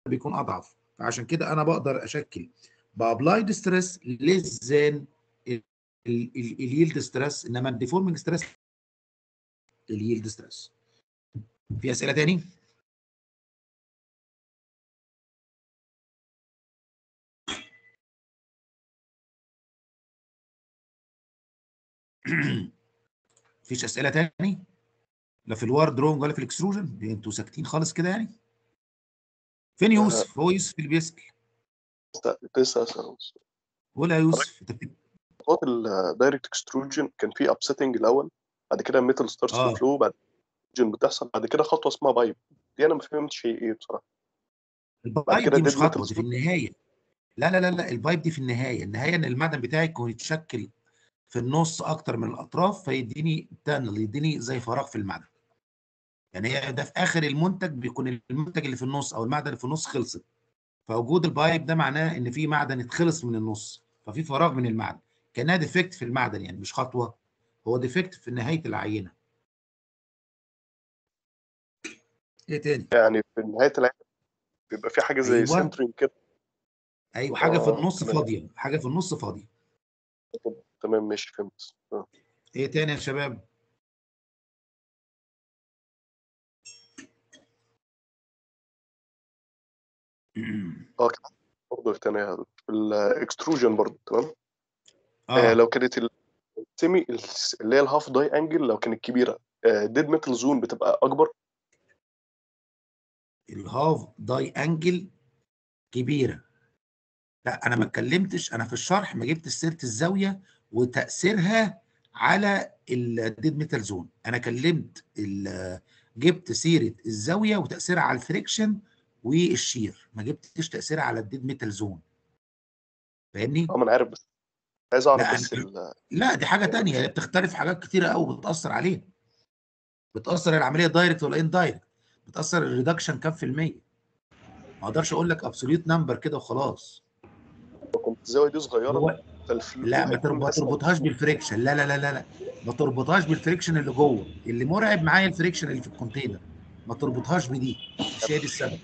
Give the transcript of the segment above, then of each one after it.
بيكون اضعف، فعشان كده انا بقدر اشكل بابلايد ستريس ليس ذان اليلد ستريس، انما الديفورمينج ستريس اليلد ستريس. في اسئله تاني؟ مفيش اسئله تاني؟ لا في الوار درونج ولا في الاكستروجن؟ انتوا ساكتين خالص كده يعني. فين يوسف؟ هو يوسف اللي بيسال. لسه اسال. ولا يوسف خطوات الدايركت اكستروجن كان في ابسيتنج الاول، بعد كده ميتال ستارتس تو فلو، بعد كده بتحصل، بعد كده خطوه اسمها بايب. دي انا ما فهمتش ايه بصراحه. بعد البايب كده دي مش ديد خطوه، ميتال دي في النهايه. لا لا لا لا، البايب دي في النهايه، النهايه ان المعدن بتاعي يكون يتشكل في النص اكتر من الاطراف، فيديني تانل، يديني زي فراغ في المعدن. يعني هي ده في اخر المنتج بيكون المنتج اللي في النص او المعدن اللي في النص خلصت، فوجود البايب ده معناه ان في معدن اتخلص من النص، ففي فراغ من المعدن، كانها ديفكت في المعدن، يعني مش خطوه، هو ديفكت في نهايه العينه. ايه تاني؟ يعني في نهايه العين بيبقى في حاجه زي ايوه سنترين كده. ايوه، حاجه في النص تمام. فاضيه، حاجه في النص فاضيه. تمام ماشي فهمت. ايه تاني يا شباب؟ كده برضه في تانية في الاكستروجن برضه. تمام. اه لو كانت السيمي اللي هي الهاف داي انجل لو كانت كبيره، ديد ميتال زون بتبقى اكبر. الهاف داي انجل كبيره؟ لا انا ما اتكلمتش، انا في الشرح ما جبتش سيره الزاويه وتاثيرها على الديد ميتال زون، انا كلمت جبت سيره الزاويه وتاثيرها على الفريكشن والشير، ما جبتش تاثيرها على الديد ميتال زون. فاهمني؟ ما انا عارف، بس عايز اعرف لا بس لا دي حاجه تانية، هي بتختلف حاجات كتيره قوي بتاثر عليها، بتاثر العمليه دايركت ولا ان دايركت، بتاثر الريدكشن كام في الميه، ما اقدرش اقول لك ابسوليوت نمبر كده وخلاص. لو كانت الزاويه دي صغيره هو فالفلو لا هيكون ما اسهل. تربطهاش بالفريكشن، لا لا لا لا لا، ما تربطهاش بالفريكشن اللي جوه، اللي مرعب معايا الفريكشن اللي في الكونتينر، ما تربطهاش بدي، مش هي دي السبب.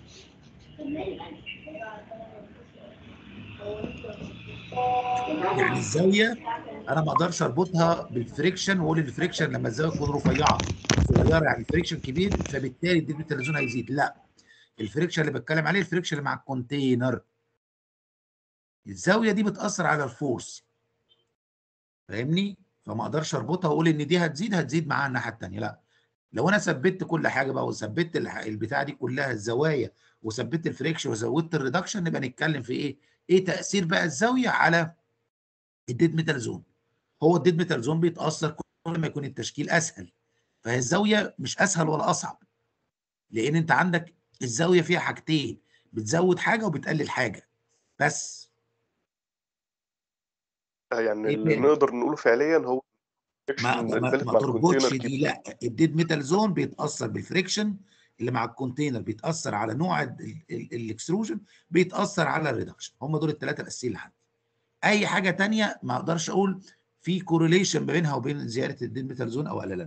يعني الزاويه انا ما اقدرش اربطها بالفريكشن واقول الفريكشن لما الزاويه تكون رفيعه صغيره يعني الفريكشن كبير فبالتالي الديد ميتال هيزيد، لا، الفريكشن اللي بتكلم عليه الفريكشن اللي مع الكونتينر، الزاويه دي بتاثر على الفورس، فاهمني؟ فما اقدرش اربطها واقول ان دي هتزيد معاها الناحيه الثانيه، لا، لو انا ثبت كل حاجه بقى وثبت البتاع دي كلها الزوايا وثبت الفريكشن وزودت الريدكشن، نبقى نتكلم في ايه تاثير بقى الزاويه على الديد ميتال زون. هو الديد ميتال زون بيتاثر كل ما يكون التشكيل اسهل، فهي الزاويه مش اسهل ولا اصعب، لان انت عندك الزاويه فيها حاجتين، بتزود حاجه وبتقلل حاجه بس. يعني ايه اللي تاني؟ نقدر نقوله فعليا هو البلت ما مع تربطش الكونتينر دي، كبير. لا، الديد ميتال زون بيتاثر بالفريكشن اللي مع الكونتينر، بيتاثر على نوع الاكستروجن، بيتاثر على الريدكشن، هم دول الثلاثه الاساسيين اللي عندي. اي حاجه تانية ما اقدرش اقول في كورليشن ما بينها وبين زياده الديد ميتال زون او قللها.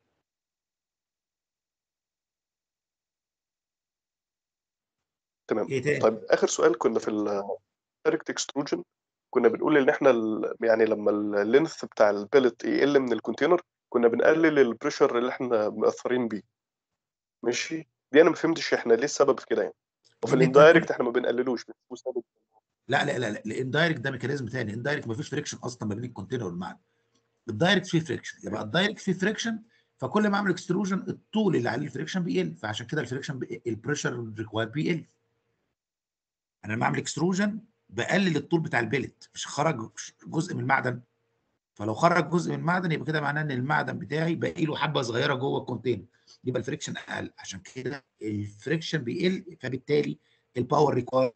تمام. ايه تاني؟ طيب اخر سؤال، كنا في الدايركت اكستروجن كنا بنقول ان احنا يعني لما اللينث بتاع البلت يقل من الكونتينر كنا بنقلل البريشر اللي احنا مأثرين بيه. ماشي. دي انا ما فهمتش احنا ليه السبب في كده يعني. وفي لان انت كل الاندايركت احنا ما بنقللوش بنسيبه ثابت. لا لا لا لا، الاندايركت ده ميكانيزم ثاني، الاندايركت ما فيش فريكشن اصلا ما بين الكونتينر والمعدن، الدايركت فيه فريكشن، يبقى الدايركت فيه فريكشن، فكل ما اعمل اكستروجن الطول اللي عليه الفريكشن بيقل، فعشان كده الفريكشن البريشر ريكوايرد بيقل. انا لما اعمل اكستروجن بقلل الطول بتاع البلت، مش خرج جزء من المعدن، فلو خرج جزء من المعدن يبقى كده معناه ان المعدن بتاعي باقي له حبه صغيره جوه الكونتينر، يبقى الفريكشن اقل، عشان كده الفريكشن بيقل، فبالتالي الباور ريكوايرد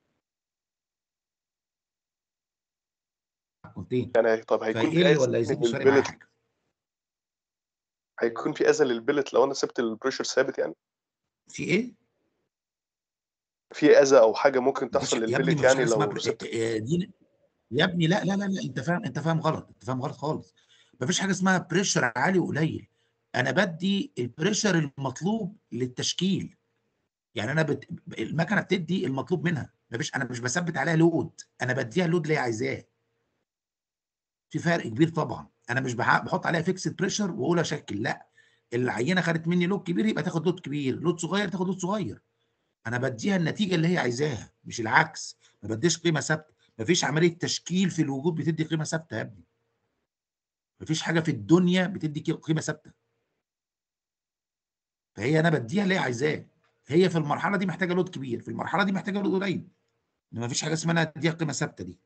الكونتينر يعني طب هيكون في فيقل اذى ولا يزيد مش فارق معايا للبلت، حاجه. هيكون في اذى للبلت لو انا سبت البريشر ثابت يعني؟ في ايه؟ في اذى او حاجه ممكن مفيش تحصل يا ابني، للبلت مفيش يعني حاجه اسمها لو سبت؟ دي يا ابني، لا لا لا لا، انت فاهم غلط، انت فاهم غلط خالص، مفيش حاجه اسمها بريشر عالي وقليل، انا بدي البريشر المطلوب للتشكيل، يعني انا المكنه بتدي المطلوب منها، انا مش بثبت عليها لود، انا بديها اللود اللي هي عايزاه. في فرق كبير طبعا. انا مش بحط عليها فيكسد بريشر واقول اشكل، لا. العينه خدت مني لود كبير يبقى تاخد لود كبير، لود صغير تاخد لود صغير. انا بديها النتيجه اللي هي عايزاها مش العكس. ما بديش قيمه ثابته. مفيش عمليه تشكيل في الوجود بتدي قيمه ثابته يا ابني. مفيش حاجه في الدنيا بتدي قيمه ثابته. فهي انا بديها اللي هي عايزاه. هي في المرحله دي محتاجه لود كبير، في المرحله دي محتاجه لود قليل. مفيش حاجه اسمها انا اديها قيمه ثابته دي.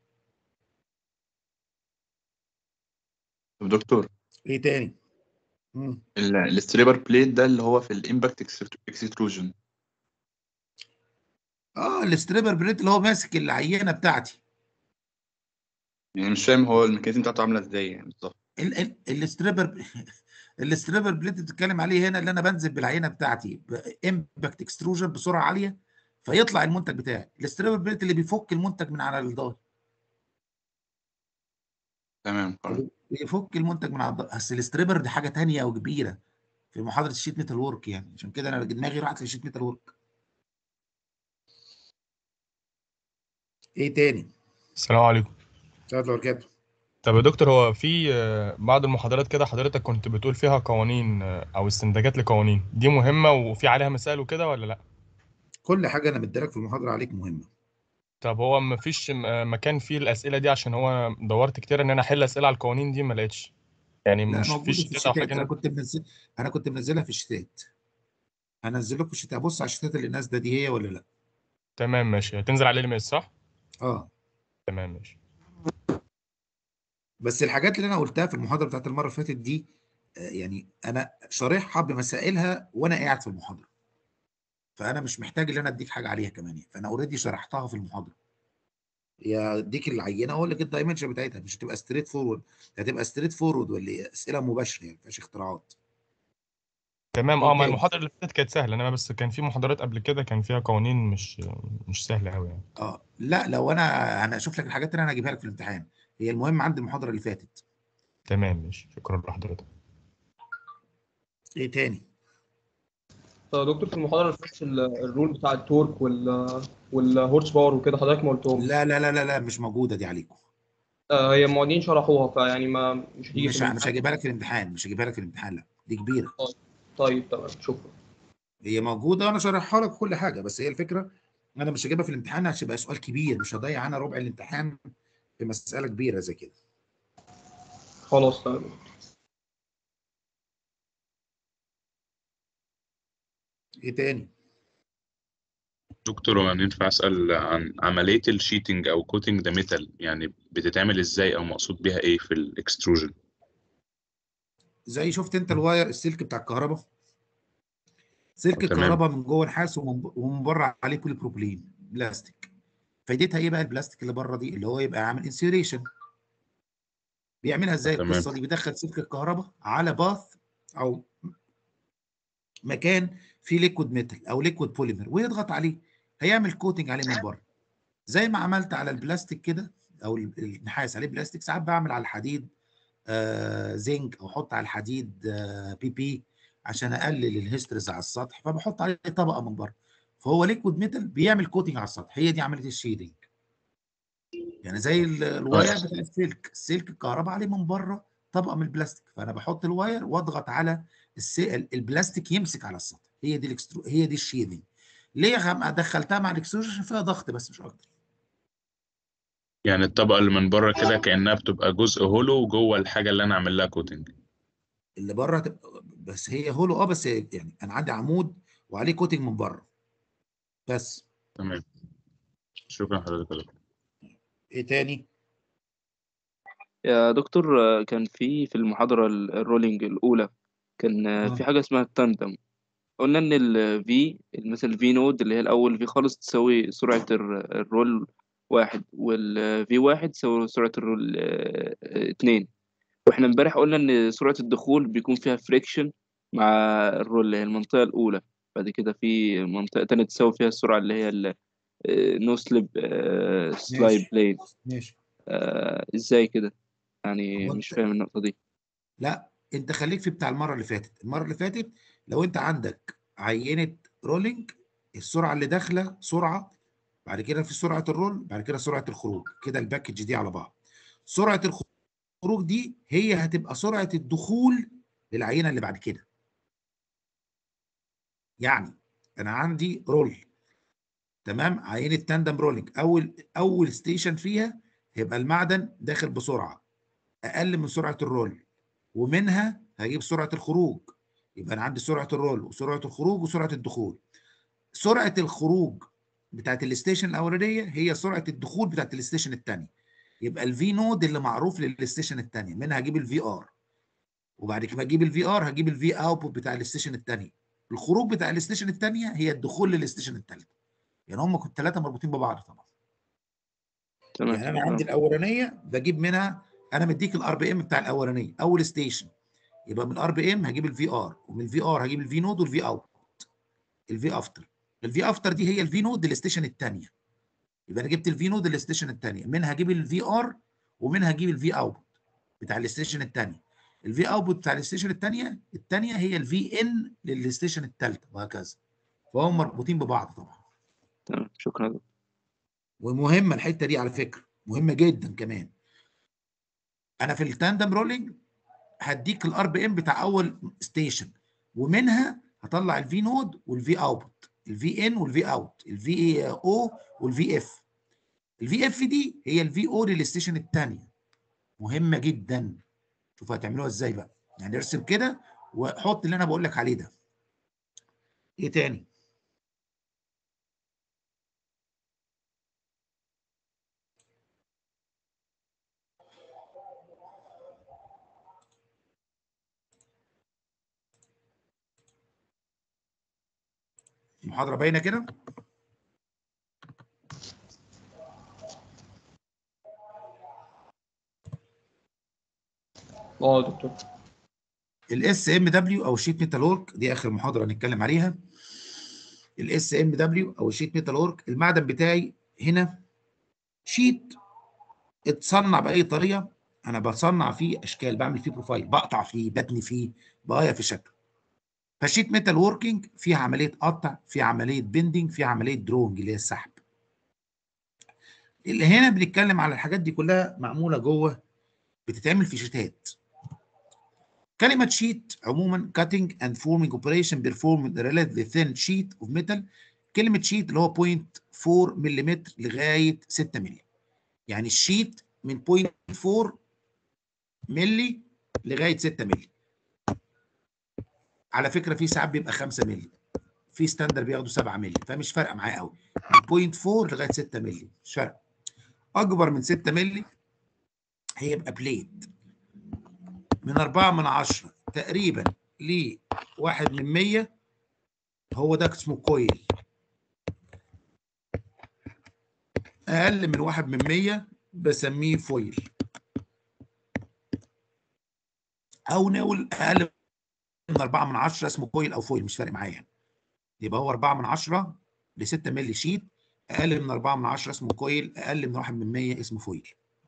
طب دكتور، ايه تاني؟ الستريبر بليت ده اللي هو في الامباكت اكستروجن. الاستريبر بليت اللي هو ماسك العينه بتاعتي. يعني مش فاهم هو الميكانيزم بتاعته عامله ازاي يعني بالظبط. الاستريبر الاستريبر بليت بتتكلم عليه هنا، اللي انا بنزل بالعينه بتاعتي بامباكت اكستروجن بسرعه عاليه فيطلع المنتج بتاعي. الاستريبر بليت اللي بيفك المنتج من على الضغط. تمام خلاص. بيفك المنتج من على الضغط. اصل الاستريبر دي حاجه ثانيه وكبيره في محاضره الشيت ميتال ورك، يعني عشان كده انا دماغي راحت للشيت ميتال ورك. ايه تاني؟ السلام عليكم. سعد الوركات. طب يا دكتور، هو في بعض المحاضرات كده حضرتك كنت بتقول فيها قوانين او استنتاجات لقوانين دي مهمة وفي عليها مسائل وكده ولا لا؟ كل حاجه انا مديلك في المحاضره عليك مهمه. طب هو ما فيش مكان فيه الأسئلة دي؟ عشان هو دورت كتير ان انا احل أسئلة على القوانين دي ما لقيتش، يعني لا، مش موجوده فيش في شتات او الشتات. حاجة. انا كنت منزلها في الشتات. هنزل لكم الشتات. بص على الشتات اللي الناس دي هي ولا لا. تمام ماشي، هتنزل على الام اس صح؟ اه. تمام ماشي. بس الحاجات اللي انا قلتها في المحاضره بتاعت المره اللي فاتت دي، يعني انا شارحها بمسائلها وانا قاعد في المحاضره. فانا مش محتاج ان انا اديك حاجه عليها كمان يعني. فانا اوريدي شرحتها في المحاضره. يا اديك العينه اقول لك الدايمنشن بتاعتها، مش هتبقى ستريت فورورد. هتبقى ستريت فورورد ولا اسئله مباشره يعني، ما فيهاش اختراعات. تمام. ايه ما تاني؟ المحاضرة اللي فاتت كانت سهلة، انما بس كان في محاضرات قبل كده كان فيها قوانين مش سهلة قوي يعني. لا، لو انا اشوف لك الحاجات اللي انا هجيبها لك في الامتحان. هي المهم عند المحاضره اللي فاتت. تمام ماشي، شكرا لحضرتك. ايه تاني؟ دكتور في المحاضرة اللي فاتت الرول بتاع التورك والهورس باور وكده حضرتك ما قلتهمش. لا لا لا لا لا، مش موجوده دي عليكم. هي المعيدين شرحوها فيعني ما مش هتيجي في مش الامتحان. هجيبها لك في الامتحان. مش هجيبها لك في الامتحان، لا دي كبيره. طيب تمام شكرا. هي موجوده وانا شارحها لك كل حاجه، بس هي الفكره انا مش هجيبها في الامتحان عشان يبقى سؤال كبير. مش هضيع انا ربع الامتحان في مساله كبيره زي كده. خلاص تمام. ايه تاني؟ دكتور، هو أنا ينفع أسأل عن عملية الشيتنج أو كوتنج ذا ميتال؟ يعني بتتعمل إزاي أو مقصود بيها إيه في الإكستروجن؟ زي شفت انت الواير السلك بتاع الكهرباء. سلك تمام. الكهرباء من جوه نحاس ومن بره عليه بولي بروبلين بلاستيك. فايدتها ايه بقى البلاستيك اللي بره دي؟ اللي هو يبقى عامل انسيوليشن. بيعملها ازاي تمام. القصه دي؟ بيدخل سلك الكهرباء على باث او مكان فيه ليكويد ميتال او ليكويد بوليمر ويضغط عليه. هيعمل كوتنج عليه من بره زي ما عملت على البلاستيك كده، او النحاس عليه بلاستيك. ساعات بعمل على الحديد زنك، او احط على الحديد بي بي عشان اقلل الهيسترز على السطح، فبحط عليه طبقه من بره. فهو ليكويد ميتال بيعمل كوتنج على السطح. هي دي عمليه الشيدنج. يعني زي الواير بتاع السلك الكهرباء عليه من بره طبقه من البلاستيك. فانا بحط الواير واضغط على البلاستيك يمسك على السطح. هي دي الشيدنج. ليه دخلتها مع الاكستروجن؟ عشان فيها ضغط بس مش اكتر. يعني الطبقة اللي من بره كده كأنها بتبقى جزء هولو جوه الحاجة اللي أنا أعمل لها كوتنج. اللي بره هتبقى بس هي هولو. بس يعني انا عندي عمود وعليه كوتنج من بره بس. تمام. شكرا حضرتك يا دكتور. ايه تاني؟ يا دكتور، كان في المحاضرة الرولينج الأولى كان في حاجة اسمها التاندم. قلنا إن ال V مثلا ال V نود اللي هي الأول V خالص تساوي سرعة الرول واحد، وال V واحد تساوي سرعة الرول اتنين. واحنا امبارح قلنا إن سرعة الدخول بيكون فيها فريكشن مع الرول اللي هي المنطقة الأولى. بعد كده في منطقة تانية تساوي فيها السرعة اللي هي نو سليب سلايد ماشي بلين. ماشي. ازاي كده؟ يعني هو مش انت فاهم النقطة دي. لا، انت خليك في بتاع المره اللي فاتت. المره اللي فاتت لو انت عندك عينه رولينج السرعه اللي داخله سرعه، بعد كده في سرعه الرول، بعد كده سرعه الخروج، كده الباكج دي على بعض. سرعه الخروج دي هي هتبقى سرعه الدخول للعينه اللي بعد كده. يعني انا عندي رول، تمام، عينه تاندم رولينج، اول ستيشن فيها هيبقى المعدن داخل بسرعه اقل من سرعه الرول، ومنها هجيب سرعه الخروج. يبقى انا عندي سرعه الرول وسرعه الخروج وسرعه الدخول. سرعه الخروج بتاعت الستيشن الاولانيه هي سرعه الدخول بتاعت الستيشن الثانيه. يبقى الفي نود اللي معروف للستيشن الثانيه، منها هجيب الفي ار، وبعد كده هجيب الفي ار هجيب الفي اوتبوت بتاع الستيشن الثانيه. الخروج بتاع الستيشن الثانيه هي الدخول للستيشن الثالثه. يعني هم كنت ثلاثه مربوطين ببعض طبعا. تمام. يعني انا عندي الاولانيه بجيب منها، انا مديك الار بي ام بتاع الاولانيه اول ستيشن، يبقى من الار بي ام هجيب الفي ار، ومن الفي ار هجيب الفي نود والفي اوت. الفي افتر، الفي افتر دي هي الفي نود للستيشن الثانيه. يبقى انا جبت الفي نود للستيشن الثانيه، منها هجيب الفي ار ومنها هجيب الفي اوت بتاع الستيشن الثانيه. الفي اوتبوت بتاع الستيشن الثانيه هي الفي ان للستيشن الثالثه، وهكذا. فهم مربوطين ببعض طبعا. تمام، شكرا دكتور. ومهمه الحته دي على فكره، مهمه جدا كمان. انا في التاندم رولينج هديك الار بي ام بتاع اول ستيشن، ومنها هطلع الفي نود والفي اوتبوت، الفي ان والفي اوت، الفي او والفي اف. الفي اف دي هي الفي او للستيشن الثانيه. مهمه جدا. شوف هتعملوها ازاي بقى. يعني ارسم كده وحط اللي انا بقول لك عليه ده. ايه تاني؟ المحاضره باينه كده؟ اه يا دكتور. الاس ام دبليو او شيت ميتال ورك دي اخر محاضره هنتكلم عليها. الاس ام دبليو او شيت ميتال ورك، المعدن بتاعي هنا شيت اتصنع باي طريقه. انا بصنع فيه اشكال، بعمل فيه بروفايل، بقطع فيه، بتني فيه، بغير في شكله. فالشيت ميتال وركينج فيها عمليه قطع، فيها عمليه بندنج، فيها عمليه درونج اللي هي السحب. اللي هنا بنتكلم على الحاجات دي كلها معموله جوه، بتتعمل في شيتات. كلمه شيت عموما cutting and forming operation performed relatively thin sheet of metal. كلمه شيت اللي هو 0.4 ملم لغايه 6 ملم. يعني الشيت من 0.4 ملي لغايه 6 ملي. على فكره في ساعات بيبقى 5 ملي، في ستاندر بياخدوا 7 ملي، فمش فارقه معايا قوي. من 0.4 لغايه 6 ملي مش فارقه. اكبر من 6 ملي هيبقى بليد. من 4 من 10 تقريبا ل 1 من 100 هو ده اسمه كويل. اقل من 1 من 100 بسميه فويل، او نقول اقل من 4 من 10 اسمه كويل او فويل، مش فارق معايا. يبقى هو 4 من 10 ل 6 مللي شيت، اقل من 4 من 10 اسمه كويل، اقل من 1 من 100 اسمه فويل.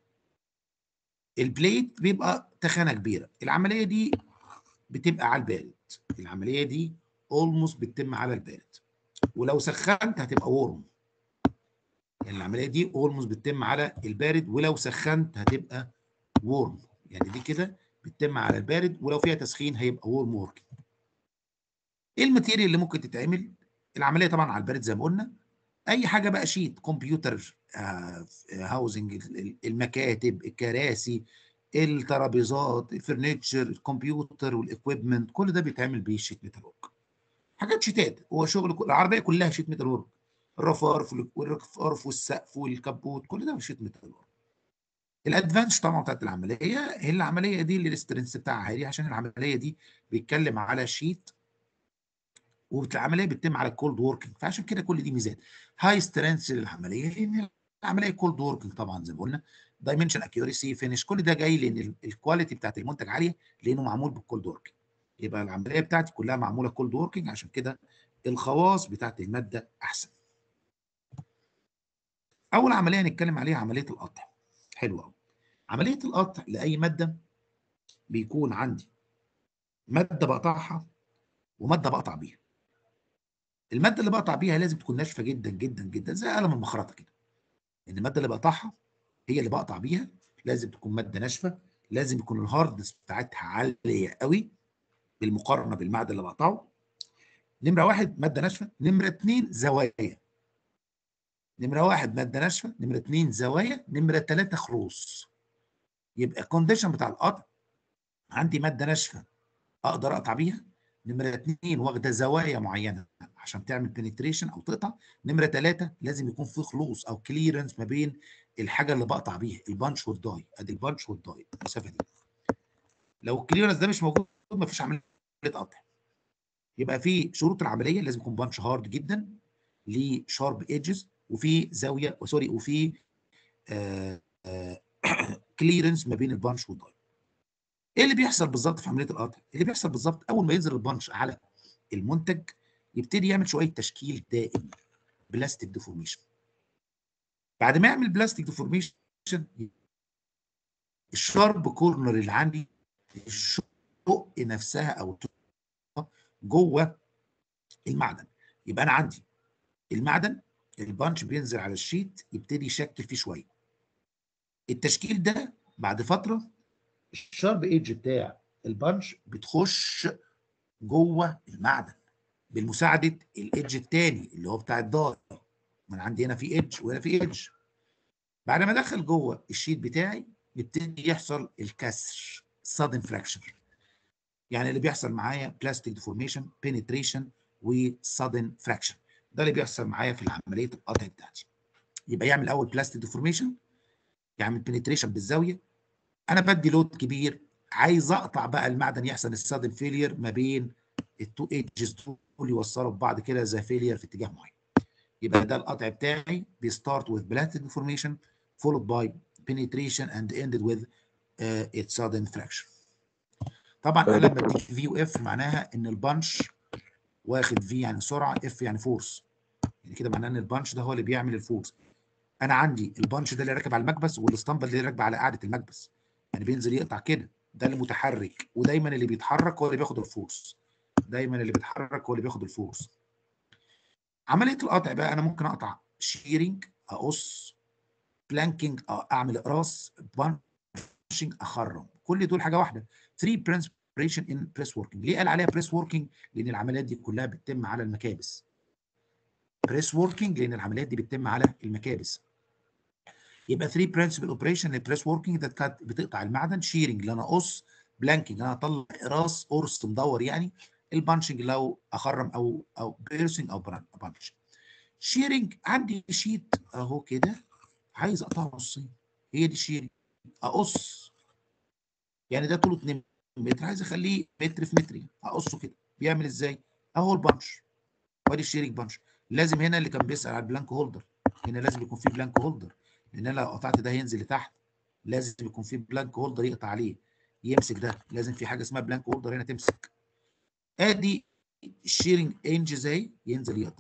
البليت بيبقى تخانه كبيره. العمليه دي بتبقى على البارد، العمليه دي اولموست بتتم على البارد، ولو سخنت هتبقى وورم. يعني العمليه دي اولموست بتتم على البارد، ولو سخنت هتبقى وورم. يعني دي كده بتتم على البارد، ولو فيها تسخين هيبقى وورم وورك. ايه الماتيريال اللي ممكن تتعمل؟ العمليه طبعا على البارد زي ما قلنا. اي حاجه بقى شيت، كمبيوتر، هاوزنج، المكاتب، الكراسي، الترابيزات، الفرنتشر، الكمبيوتر والاكويبمنت، كل ده بيتعمل بالشيت ميتال ورك. حاجات شيتات، هو شغل العربيه كلها شيت ميتال ورك. الرفارف والرفارف والسقف والكبوت كل ده شيت ميتال ورك. الادفانس طبعا بتاعت العمليه هي العمليه دي اللي الاسترنس بتاعها عالي، عشان العمليه دي بيتكلم على شيت والعمليه بتتم على الكولد ووركينج، فعشان كده كل دي ميزات. هاي سترينث للعمليه لان العمليه كولد ووركينج طبعا زي ما قلنا. دايمنشن، اكيورسي، فينش، كل ده جاي لان الكواليتي بتاعت المنتج عاليه لانه معمول بالكولد ووركينج. يبقى العمليه بتاعتي كلها معموله كولد ووركينج، عشان كده الخواص بتاعت الماده احسن. اول عمليه هنتكلم عليها عمليه القطع. حلو قوي. عمليه القطع لاي ماده بيكون عندي ماده بقطعها وماده بقطع بيها. الماده اللي بقطع بيها لازم تكون ناشفه جدا جدا جدا زي قلم المخرطه كده. ان الماده اللي بقطعها هي اللي بقطع بيها لازم تكون ماده ناشفه، لازم يكون الهاردنس بتاعتها عاليه قوي بالمقارنه بالمعدن اللي بقطعه. نمره واحد ماده ناشفه، نمره اثنين زوايا. نمره واحد ماده ناشفه، نمره اثنين زوايا، نمره ثلاثه خروص. يبقى الكونديشن بتاع القطع عندي ماده ناشفه اقدر اقطع بيها، نمره اثنين واخده زوايا معينه عشان تعمل بنتريشن او تقطع، نمره ثلاثه لازم يكون في خلوص او كليرنس ما بين الحاجه اللي بقطع بيها، البانش والداي. ادي البانش والداي المسافه دي. لو الكليرنس ده مش موجود مفيش عمليه قطع. يبقى في شروط العمليه لازم يكون بانش هارد جدا، ليه شارب ايدجز، وفي زاويه سوري وفي كليرنس ما بين البانش والداي. ايه اللي بيحصل بالظبط في عمليه القطع؟ اللي بيحصل بالظبط اول ما ينزل البانش على المنتج يبتدي يعمل شويه تشكيل دائم، بلاستيك ديفورميشن. بعد ما يعمل بلاستيك ديفورميشن الشارب كورنر اللي عندي الشق نفسها او جوه المعدن. يبقى انا عندي المعدن البانش بينزل على الشيت يبتدي يشكل فيه شويه. التشكيل ده بعد فتره الشارب ايدج بتاع البانش بتخش جوه المعدن بالمساعده الايدج الثاني اللي هو بتاع الداي. ما انا عندي هنا في ايدج وهنا في ايدج. بعد ما ادخل جوه الشيت بتاعي يبتدي يحصل الكسر sudden fracture. يعني اللي بيحصل معايا بلاستيك ديفورميشن بينتريشن وسادن فراكشن. ده اللي بيحصل معايا في عمليه القطع بتاعتي. يبقى يعمل اول بلاستيك ديفورميشن، يعمل بينتريشن بالزاويه، انا بدي لود كبير عايز اقطع بقى المعدن يحصل السادن فيلير ما بين التو ايدجز دول يوصلوا ببعض كده زي فيلير في اتجاه معين. يبقى ده القطع بتاعي بيستارت with plastic deformation followed by penetration and ended with its sudden fracture. طبعا انا لما بديك في واف معناها ان البانش واخد في يعني سرعه، اف يعني فورس، يعني كده معناه ان البانش ده هو اللي بيعمل الفورس. انا عندي البانش ده اللي راكب على المكبس والاسطمبه اللي راكبه على قاعده المكبس، يعني بينزل يقطع كده، ده اللي متحرك، ودايما اللي بيتحرك هو اللي بياخد الفورس. دايما اللي بيتحرك هو اللي بياخد الفورس. عمليه القطع بقى انا ممكن اقطع شيرنج، اقص، بلانكينج، اعمل اقراص، بانشنج، اخرم. كل دول حاجه واحده. 3 برنسبل ان بريس ووركينج. ليه قال عليها بريس ووركينج؟ لان العمليات دي كلها بتتم على المكابس. بريس ووركينج لان العمليات دي بتتم على المكابس. يبقى 3 برنسبل اوبريشن للبريس ووركينج ده كانت بتقطع المعدن، شيرنج اللي انا اقص، بلانكينج انا اطلع راس قرص مدور يعني، البانشنج لو اخرم او بيرسنج او بانش. شيرنج عندي شيت اهو كده عايز اقطعه نصين، هي دي شيرنج. اقص يعني ده طوله 2 متر عايز اخليه متر في متر، اقصه كده. بيعمل ازاي؟ اهو البانش وادي الشيرنج بانش. لازم هنا اللي كان بيسال على البلانك هولدر، هنا لازم يكون في بلانك هولدر، لان انا لو قطعت ده هينزل لتحت، لازم يكون في بلانك هولدر يقطع عليه يمسك ده، لازم في حاجه اسمها بلانك هولدر هنا تمسك. ادي الشيرنج انج زي ينزل يقطع.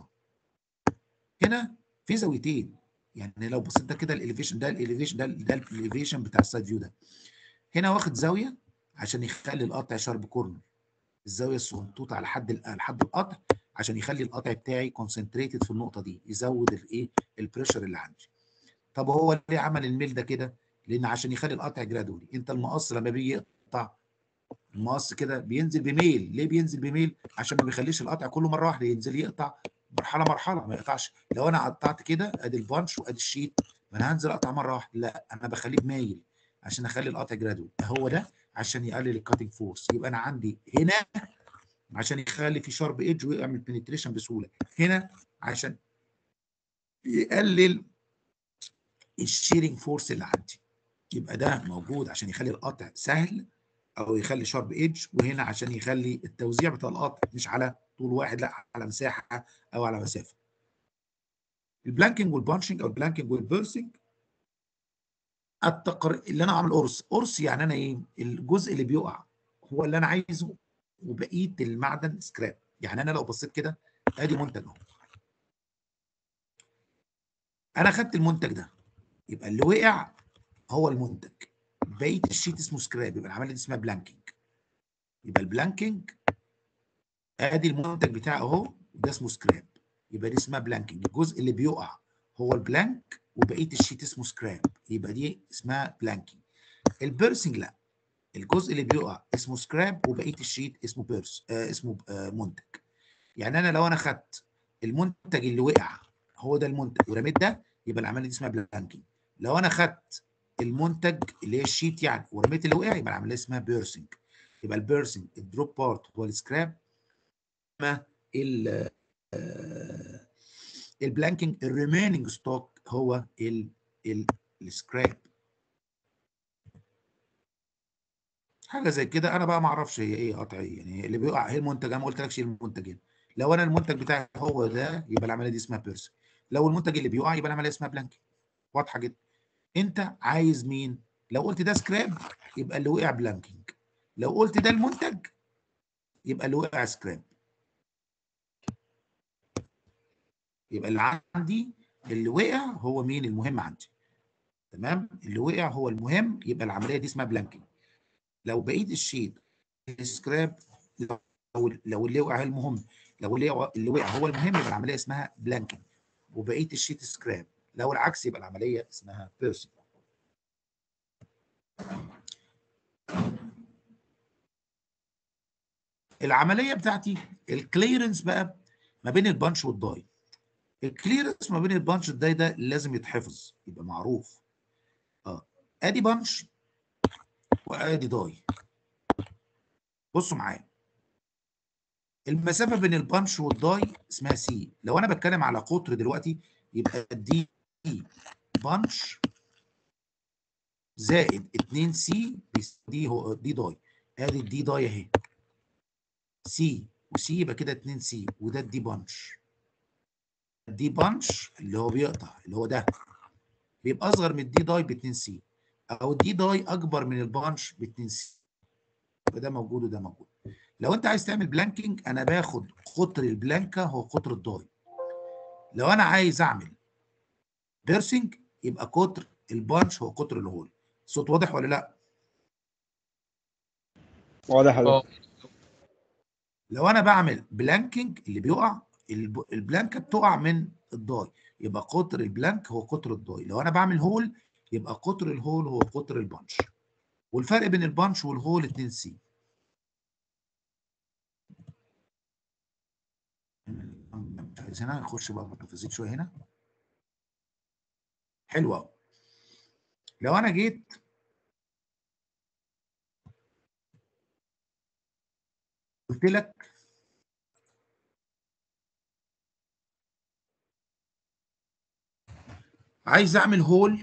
هنا في زاويتين، يعني لو بصيت ده كده الاليفيشن ده الاليفيشن بتاع السايد فيو ده، هنا واخد زاويه عشان يخلي القطع شارب كورنر، الزاويه الصغنطوطه على حد القطع عشان يخلي القطع بتاعي كونسنتريتد في النقطه دي، يزود الايه البريشر اللي عندي. طب هو ليه عمل الميل ده كده؟ لان عشان يخلي القطع جرادولي. انت المقص لما بيجي يقطع المقص كده بينزل بميل. ليه بينزل بميل؟ عشان ما بيخليش القطع كله مره واحده، ينزل يقطع مرحله مرحله ما يقطعش. لو انا قطعت كده ادي البانش وادي الشيت، ما انا هنزل اقطع مره واحده، لا انا بخليه بميل عشان اخلي القطع جرادولي. هو ده عشان يقلل الكاتنج فورس. يبقى انا عندي هنا عشان يخلي في شارب ايدج ويعمل بنتريشن بسهوله، هنا عشان يقلل الشيرنج فورس اللي عندي. يبقى ده موجود عشان يخلي القطع سهل او يخلي شارب ايدج، وهنا عشان يخلي التوزيع بتاع القطع مش على طول واحد، لا على مساحه او على مسافه. البلانكينج والبانشنج او البلانكينج والبيرسنج اللي انا عامل قرص يعني انا ايه؟ الجزء اللي بيقع هو اللي انا عايزه وبقيه المعدن سكراب. يعني انا لو بصيت كده ادي منتج اهو، انا خدت المنتج ده، يبقى اللي وقع هو المنتج، بقيه الشيت اسمه سكراب، يبقى العمليه دي اسمها بلانكينج. يبقى البلانكينج ادي المنتج بتاعه اهو، ده اسمه سكراب. يبقى دي اسمها بلانكينج. الجزء اللي بيقع هو البلانك وبقيه الشيت اسمه سكراب، يبقى دي اسمها بلانكينج. البيرسنج لا، الجزء اللي بيقع اسمه سكراب وبقيه الشيت اسمه اسمه منتج. يعني انا لو انا خدت المنتج اللي وقع هو ده المنتج ورميت ده، يبقى العمليه دي اسمها بلانكينج. لو انا خدت المنتج اللي هي الشيت يعني ورميت اللي وقع، يبقى العمليه اسمها بيرسنج. يبقى البيرسنج الدروب بارت هو السكراب، اما البلانكينج الريميننج ستوك هو السكراب. حاجه زي كده. انا بقى ما اعرفش هي ايه قطعيه، يعني اللي بيقع هي المنتج. انا ما قلتلكش المنتجين. لو انا المنتج بتاعي هو ده يبقى العمليه دي اسمها بيرسون. لو المنتج اللي بيقع يبقى العمليه اسمها بلانكينج. واضحه جدا. انت عايز مين؟ لو قلت ده سكراب يبقى اللي وقع بلانكينج، لو قلت ده المنتج يبقى اللي وقع سكراب. يبقى اللي عندي اللي وقع هو مين المهم عندي. تمام، اللي وقع هو المهم، يبقى العمليه دي اسمها بلانكينج. لو بقيت الشيت سكراب، لو اللي وقع المهم، لو اللي وقع هو المهم يبقى العمليه اسمها بلانكينج وبقيه الشيت سكراب. لو العكس يبقى العمليه اسمها بيرسون. العمليه بتاعتي الكليرنس بقى ما بين البانش والداي. الكليرنس ما بين البانش والداي ده لازم يتحفظ، يبقى معروف. ادي بانش وادي داي. بصوا معايا، المسافه بين البانش والداي اسمها سي. لو انا بتكلم على قطر دلوقتي يبقى دي بانش زائد 2 سي دي هو دي داي. ادي الدي داي اهي، سي وسي يبقى كده 2 سي، وده الدي بانش. الدي بانش اللي هو بيقطع اللي هو ده بيبقى اصغر من الدي داي ب 2 سي، او الدي داي اكبر من البانش ب 2 سي. يبقى ده موجود وده موجود. لو انت عايز تعمل بلانكينج انا باخد قطر البلانكا هو قطر الداي. لو انا عايز اعمل بيرسنج يبقى قطر البانش هو قطر الهول. الصوت واضح ولا لا؟ واضح يا دكتور. لو انا بعمل بلانكينج اللي بيقع البلانكه بتقع من الداي، يبقى قطر البلانك هو قطر الداي. لو انا بعمل هول يبقى قطر الهول هو قطر البانش، والفرق بين البانش والهول 2 سي. عايز هنا نخش بقى بالتفاصيل شويه هنا. حلو قوي. لو انا جيت قلت لك عايز اعمل هول،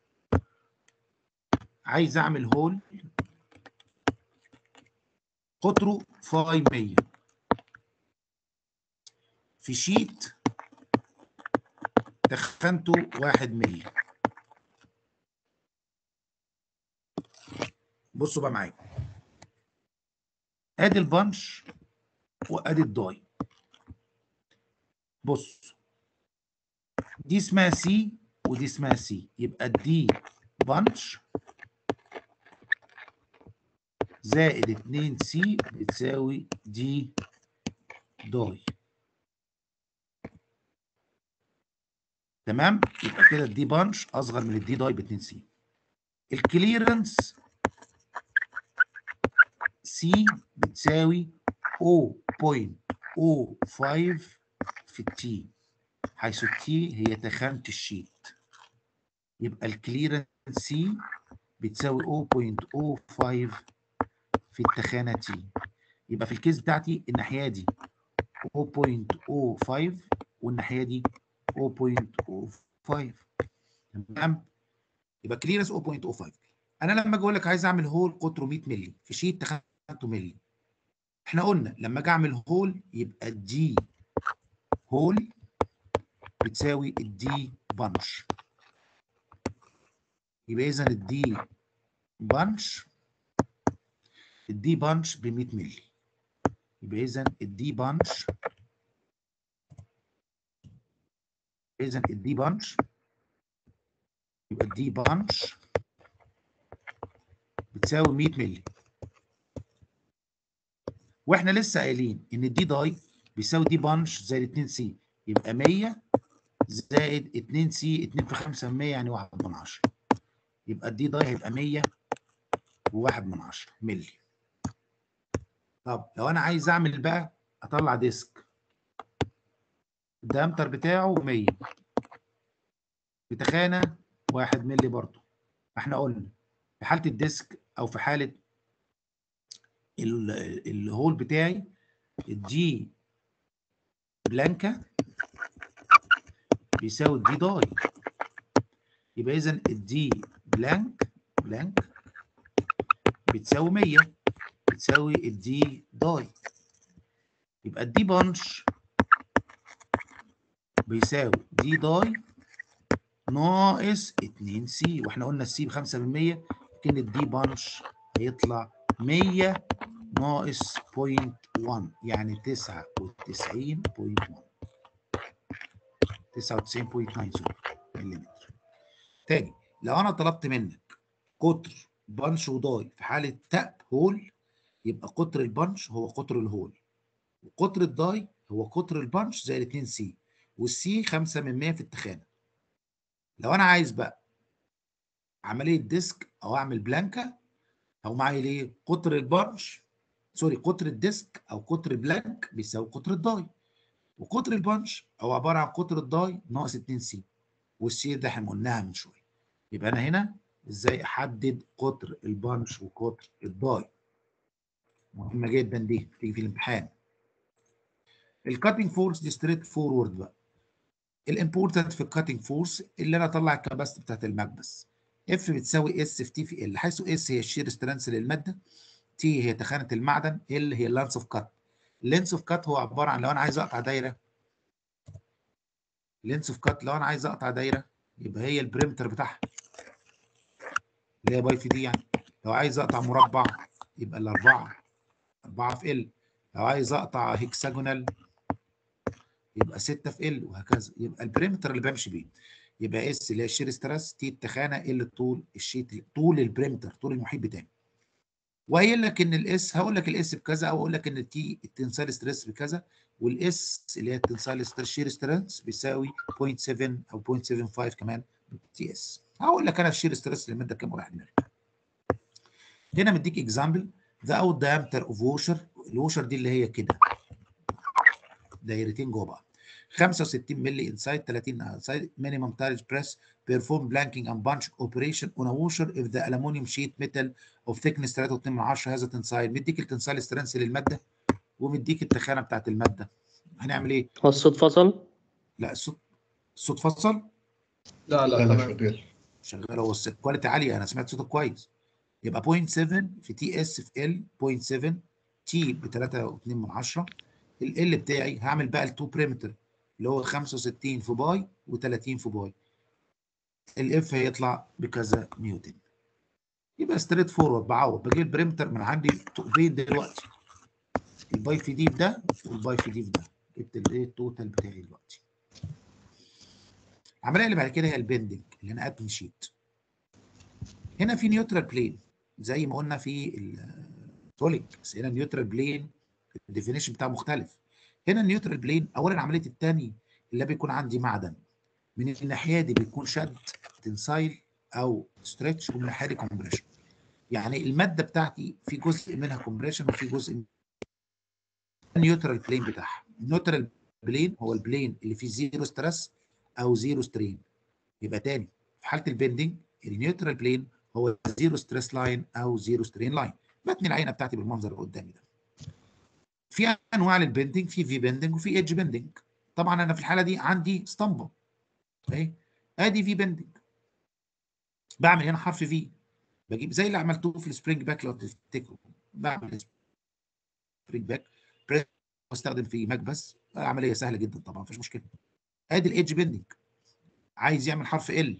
قطره فاي 100 في شيت تخنته 1 مللي. بصوا بقى معايا، ادي البانش وادي الداي. بص، دي اسمها سي ودي اسمها سي، يبقى دي بانش زائد 2 سي بتساوي دي داي. تمام، يبقى كده الدي بانش اصغر من الدي داي ب 2 سي. الكليرنس سي بتساوي 0.05 في التي، حيث التي هي تخانة الشيت. يبقى الكليرنس سي بتساوي 0.05 في التخانة تي. يبقى في الكيس بتاعتي الناحية دي 0.05 والناحية دي 0.05. تمام، يبقى كليرنس 0.05. انا لما اجي اقول لك عايز اعمل هول قطره 100 مللي في شيت تخانته مللي، احنا قلنا لما اجي اعمل هول يبقى الدي هول بتساوي الدي بانش. يبقى اذا الدي بانش ب 100 مللي. يبقى اذا الدي بانش يبقى الدي بانش بتساوي 100 مللي. واحنا لسه قايلين ان الدي داي بيساوي دي بانش زائد 2 سي، يبقى 100 زائد 2 سي 2 في 5 من 100 يعني 1/10. يبقى الدي داي هيبقى 101/10 مللي. طب لو انا عايز اعمل بقى اطلع ديسك الديامتر بتاعه 100 بتخانه 1 مللي برضه. احنا قلنا في حاله الديسك او في حاله الهول بتاعي الدي بلانكا بيساوي الدي داي. يبقى اذا الدي بلانك بتساوي 100 بتساوي الدي داي. يبقى الدي بانش بيساوي دي داي ناقص 2 سي، واحنا قلنا السي ب 5%، لكن الدي بانش هيطلع 100 ناقص 0.1 يعني 99.1 99.9 ملم. تاني لو انا طلبت منك قطر بانش وداي في حاله تاب هول، يبقى قطر البانش هو قطر الهول، وقطر الداي هو قطر البانش زي ال 2 سي، والسي 5% في التخانه. لو انا عايز بقى عمليه ديسك او اعمل بلانكا، هقوم عامل ايه؟ قطر البانش قطر الديسك او قطر بلانك بيساوي قطر الداي، وقطر البانش هو عباره عن قطر الداي ناقص 2 سي، والسي ده احنا قلناها من شويه. يبقى انا هنا ازاي احدد قطر البانش وقطر الداي؟ مهمه جدا دي تيجي في الامتحان. الكاتنج فورس دي ستريت فورورد بقى. الامبورتنت في الكاتنج فورس اللي انا اطلع الكباستي بتاعت المكبس. اف بتساوي اس في تي في ال، حيث اس هي الشير سترينث للماده، تي هي تخانه المعدن، ال هي اللانس اوف كات. اللينس اوف كات هو عباره عن لو انا عايز اقطع دايره، لينس اوف كات لو انا عايز اقطع دايره يبقى هي البريمتر بتاعها اللي هي باي في دي. يعني لو عايز اقطع مربع يبقى الاربعه 4 في ال، لو عايز اقطع هيكساجونال يبقى 6 في ال، وهكذا. يبقى البريمتر اللي بمشي بيه يبقى اس اللي هي الشير ستريس، تي التخانه، ال طول الشيت، طول البريمتر، طول المحيط بتاعي. وقايل لك ان الاس، هقول لك الاس بكذا، او اقول لك ان التي التنسايل ستريس بكذا، والاس اللي هي التنسايل ستريس شير ستريس بيساوي 0.7 او 0.75 كمان تي اس. هقول لك انا الشير ستريس للماده كام وراح دماغي. هنا مديك اكزامبل ذا اوت دايمتر اوف ووشر. الووشر دي اللي هي كده دايرتين جوه بعض، 65 مللي انسايد 30 اوتسايد، مينيمم تايرج بريس، بيرفورم بلانكينج اند بانش اوبريشن اون ا ووشر اف ذا الومنيوم شيت ميتال اوف ثيكنس 3.2 هذا تنسايد. مديك التنسايل سترينث للماده ومديك التخانه بتاعت الماده. هنعمل ايه؟ هو الصوت فصل؟ لا الصوت فصل؟ لا لا تمام شغال. شغال. هو الكواليتي عاليه، انا سمعت صوتك كويس. يبقى 0.7 في تي اس في ال 0.7، تي ب 3.2، ال بتاعي هعمل بقى التو بريمتر اللي هو 65 في باي و30 في باي، الاف هيطلع بكذا نيوتن. يبقى ستريت فورورد بعوض، بجيب البريمتر من عندي ثقبين دلوقتي، الباي في دي في ده والباي في دي في ده، جبت الايه التوتال بتاعي دلوقتي. العمليه اللي بعد كده هي البندنج اللي انا ادمن شيت. هنا في نيوترال بلين زي ما قلنا في التوليك، بس هنا النيوترال بلين الديفينيشن بتاعه مختلف. هنا النيوترال بلين اولا عمليه الثاني اللي بيكون عندي معدن من الناحيه دي بيكون شد تنسايل او ستريتش، ومن الناحيه دي كومبريشن. يعني الماده بتاعتي في جزء منها كومبريشن وفي جزء من النيوترال بلين بتاعها. النيوترال بلين هو البلين اللي فيه زيرو ستريس او زيرو سترين. يبقى تاني في حاله البندنج النيوترال بلين هو زيرو ستريس لاين او زيرو سترين لاين. بتني العينه بتاعتي بالمنظر اللي قدامي ده. في انواع للبندنج، في في بندنج وفي ايدج بندنج. طبعا انا في الحاله دي عندي اسطمبه اهي، ادي في بندنج، بعمل هنا حرف في، بجيب زي اللي عملتوه في السبرينج باك لو تفتكروا، بعمل سبرينج باك واستخدم في مكبس، عمليه سهله جدا طبعا مفيش مشكله. ادي الايدج بندنج، عايز يعمل حرف ال،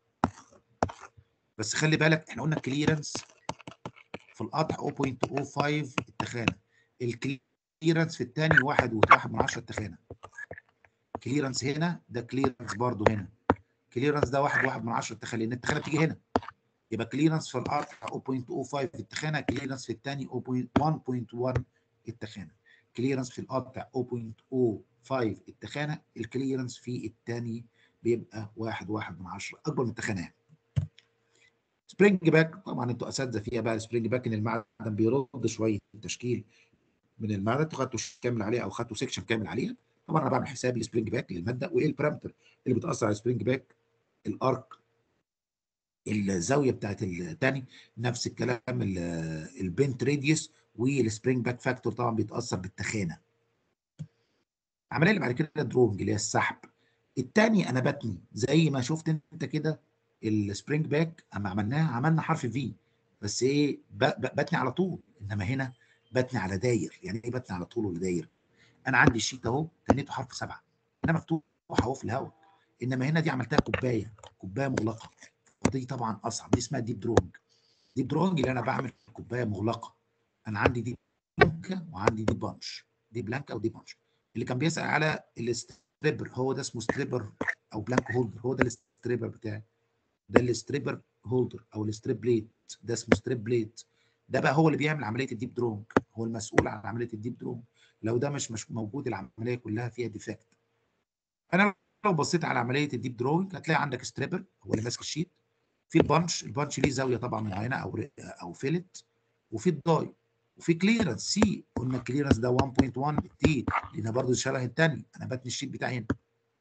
بس خلي بالك احنا قلنا الكليرنس في القطع 0.05 التخانه، الكليرنس في الثاني 1.1 التخانه. كليرنس هنا ده كليرنس برضو هنا، كليرنس ده 1.1 التخانه، لان التخانه بتيجي هنا. يبقى كليرنس في القطع 0.05 التخانه، كليرنس في الثاني 1.1 التخانه. كليرنس في القطع 0.05 5 التخانه، الكليرنس في الثاني بيبقى 1.1 اكبر من التخانه يعني. سبرينج باك طبعا انتوا اساتذه فيها بقى. السبرينج باك ان المعدن بيرد شويه التشكيل من المعدن، انتوا خدتوا كامل عليها او خدتوا سيكشن كامل عليها. طبعا انا بعمل حسابي السبرينج باك للماده وايه البارامتر اللي بتاثر على السبرينج باك، الارك، الزاويه بتاعت الثاني، نفس الكلام البنت راديوس، والسبرينج باك فاكتور طبعا بيتاثر بالتخانه. العمليه اللي بعد كده دروينج اللي هي السحب. الثاني انا بتني زي ما شفت انت كده السبرينج باك اما عملنا حرف في، بس ايه بتني على طول، انما هنا بتني على داير. يعني ايه بتني على طول ولا داير؟ انا عندي الشيت اهو تنيته حرف 7، انا مفتوح اهو في الهواء، انما هنا دي عملتها كوبايه مغلقه، ودي طبعا اصعب، دي اسمها ديب درونج. ديب درونج اللي انا بعمل كوبايه مغلقه. انا عندي دي بلانكا وعندي دي بانش، دي بلانكا ودي بانش. اللي كان بيسال على الستريبر هو ده اسمه ستريبر او بلانك هولدر، هو ده الستريبر بتاعي، ده الستريبر هولدر او الستريب بليت، ده اسمه ستريب بليت. ده بقى هو اللي بيعمل عمليه الديب درونج، هو المسؤول عن عمليه الديب درونج. لو ده مش موجود العمليه كلها فيها ديفكت. انا لو بصيت على عمليه الديب درونج هتلاقي عندك ستريبر هو اللي ماسك الشيت، في البانش ليه زاويه طبعا معينه او فيلت، وفي الداي، وفي كليرنس سي. قلنا الكليرنس ده 1.1 تي لان برضه شبه الثاني، انا بتني الشيت بتاعي هنا.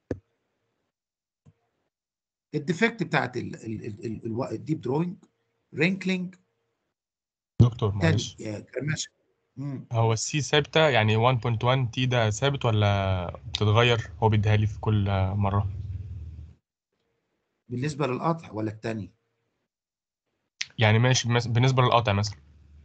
الديفكت بتاعت الديب دروينج رينكلينج. دكتور تاني معلش، كرمشه. هو السي ثابتة يعني 1.1 تي ده ثابت ولا بتتغير؟ هو بيديها لي في كل مرة. بالنسبه للقطع ولا الثاني؟ يعني ماشي بالنسبة للقطع مثلا.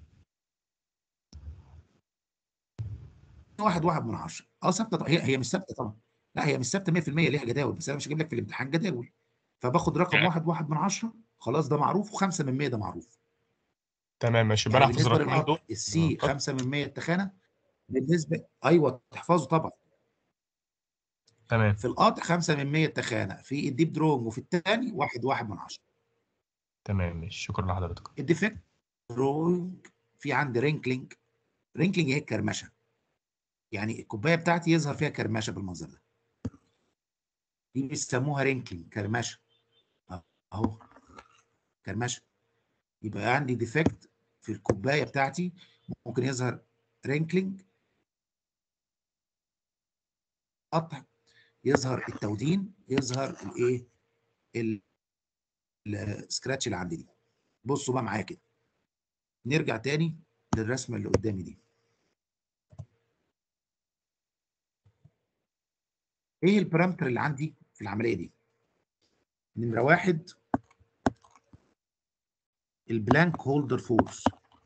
1.1 ثابته. هي مش ثابته طبعا، لا هي مش ثابته 100%، ليها جداول، بس انا مش هجيب لك في الامتحان جداول، فباخد رقم يعني 1.1 خلاص ده معروف، و5 من 100 ده معروف. تمام ماشي، يبقى يعني انا احفظ بالنسبه الرقمين للقطع دول. السي 5 من 100 التخانه، بالنسبه ايوه تحفظه طبعا. تمام في القطع 5 من 100 التخانه، في الديب درونج وفي الثاني 1.1. تمام ماشي، شكرا لحضرتك. الديفكت درونج في عندي رينكلينج. رينكلينج هي الكرمشه، يعني الكوبايه بتاعتي يظهر فيها كرمشه بالمنظر ده، دي بيسموها رينكلينج، كرمشه اهو، كرمشه. يبقى عندي ديفكت في الكوبايه بتاعتي، ممكن يظهر رينكلينج، قطع، يظهر التودين، يظهر الايه السكراتش اللي عندي دي. بصوا بقى معايا كده، نرجع تاني للرسمه اللي قدامي دي. ايه البارامتر اللي عندي في العمليه دي؟ نمره 1 البلانك هولدر فورس،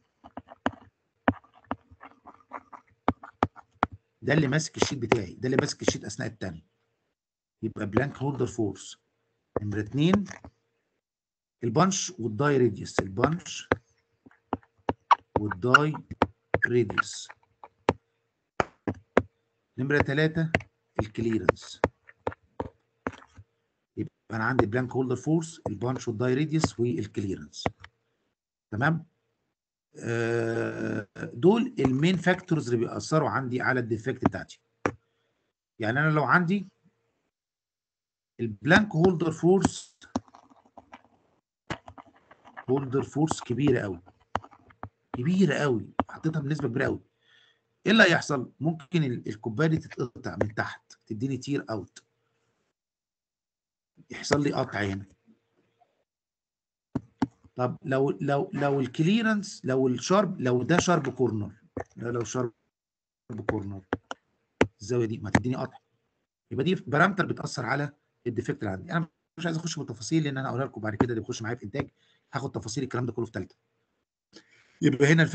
ده اللي ماسك الشيت بتاعي، ده اللي ماسك الشيت اثناء التاني، يبقى بلانك هولدر فورس. نمره 2 البانش والداي راديوس، البانش والداي راديوس. نمره 3 الكليرنس. يبقى انا عندي بلانك هولدر فورس، البانش والداي راديوس والكليرنس. تمام. دول المين فاكتورز اللي بيأثروا عندي على الديفكت بتاعتي. يعني انا لو عندي البلانك هولدر فورس كبيره قوي، كبيره قوي، حطيتها بنسبه كبيره قوي، ايه اللي هيحصل؟ ممكن الكوبايه دي تتقطع من تحت، تديني تير اوت، يحصل لي قطع هنا. طب لو الكليرنس، لو الشارب، لو ده شارب كورنر، لو شارب كورنر الزاويه دي ما تديني قطع، يبقى دي بارامتر بتاثر على الديفكت اللي عندي. انا مش عايز اخش في التفاصيل لان انا هقولها لكم بعد كده، اللي بيخش معايا في انتاج هاخد تفاصيل الكلام ده كله في ثالثه. يبقى هنا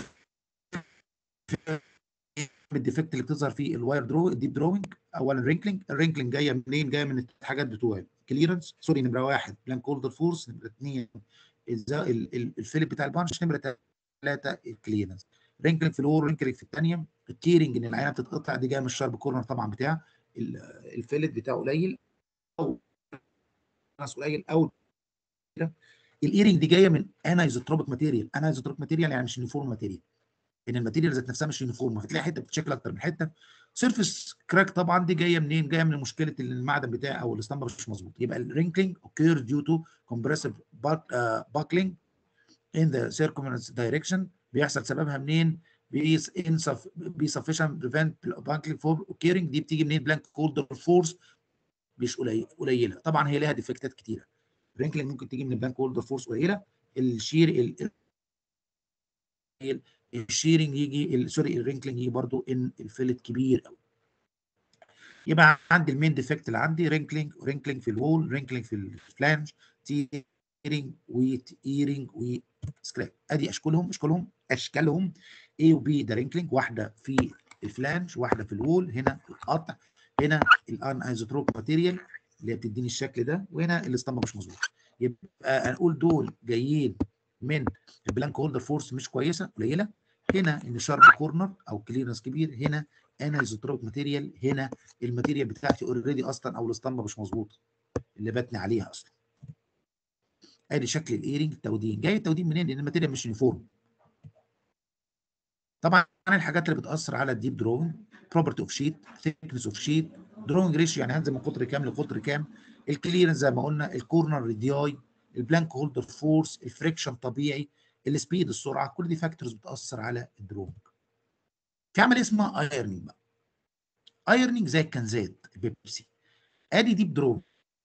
الديفكت اللي بتظهر فيه الواير درو، الديب دروينج. اولا الرينكلينج جايه منين؟ جايه من الحاجات بتوعي، كليرنس، سوري، نمره 1 بلانك هولدر فورس، نمره 2 الفيلب بتاع البانش، نمره 3 الكليرنس. رينكلينج في الاول، رينكلينج في الثانيه. التيرنج ان العينه بتتقطع، دي جايه من الشارب كورنر طبعا بتاع الفيلت بتاعه قليل او ناس قليل، او الايرنج دي جايه من انايزوتروبيك ماتيريال. انايزوتروبيك ماتيريال يعني مش يونيفورم ماتيريال، ان الماتيريال ذات نفسها مش يونيفورم، فتلاقي حته بتشكل اكتر من حته، سيرفيس كراك طبعا دي جايه منين؟ جايه من مشكله ان المعدن بتاعي او الاسطمبه مش مظبوط. يبقى الرينكلينج occurs due to compressive buckling in the circumference direction. بيحصل سببها منين؟ insufficient prevent buckling from occurring. دي بتيجي منين؟ بلانك هولدر فورس مش قليله. طبعا هي ليها ديفكتات كتيره. الرينكلينج ممكن تيجي من البلانك هولدر فورس قليله. الشيرنج يجي سوري الرينكلينج يجي برضو ان الفيلت كبير قوي. يبقى عندي المين ديفكت اللي عندي رينكلينج في الوول، رينكلينج في الفلانج، تيرنج وتيرنج وسكراب. ادي اشكالهم A و B. ده رينكلينج، واحده في الفلانج واحده في الوول. هنا القطع، هنا الان ايزوتروب ماتيريال اللي بتديني الشكل ده، وهنا الاسطمبه مش مظبوطه. يبقى هنقول دول جايين من البلانك هولدر فورس مش كويسه قليله. هنا ان شارب كورنر او كليرنس كبير. هنا انا ايزوتروب ماتيريال. هنا الماتيريال بتاعتي اوريدي اصلا او الاسطمبه مش مظبوطه اللي بتني عليها اصلا. ادي شكل الايرنج. التودين جاي التودين منين؟ لان الماتيريال مش يونيفورم. طبعا الحاجات اللي بتاثر على الديب دروينج بروبرتي اوف شيت، ثيكنس اوف شيت، دروينج ريشيو يعني هنزل من قطر كام لقطر كام، الكليرنس زي ما قلنا، الكورنر ريدياي، البلانك هولدر فورس، الفريكشن طبيعي، السبيد السرعه، كل دي فاكتورز بتاثر على الدروينج. في عمليه اسمها ايرنينج بقى. ايرنينج زي الكنزات البيبسي. ادي ديب دروينج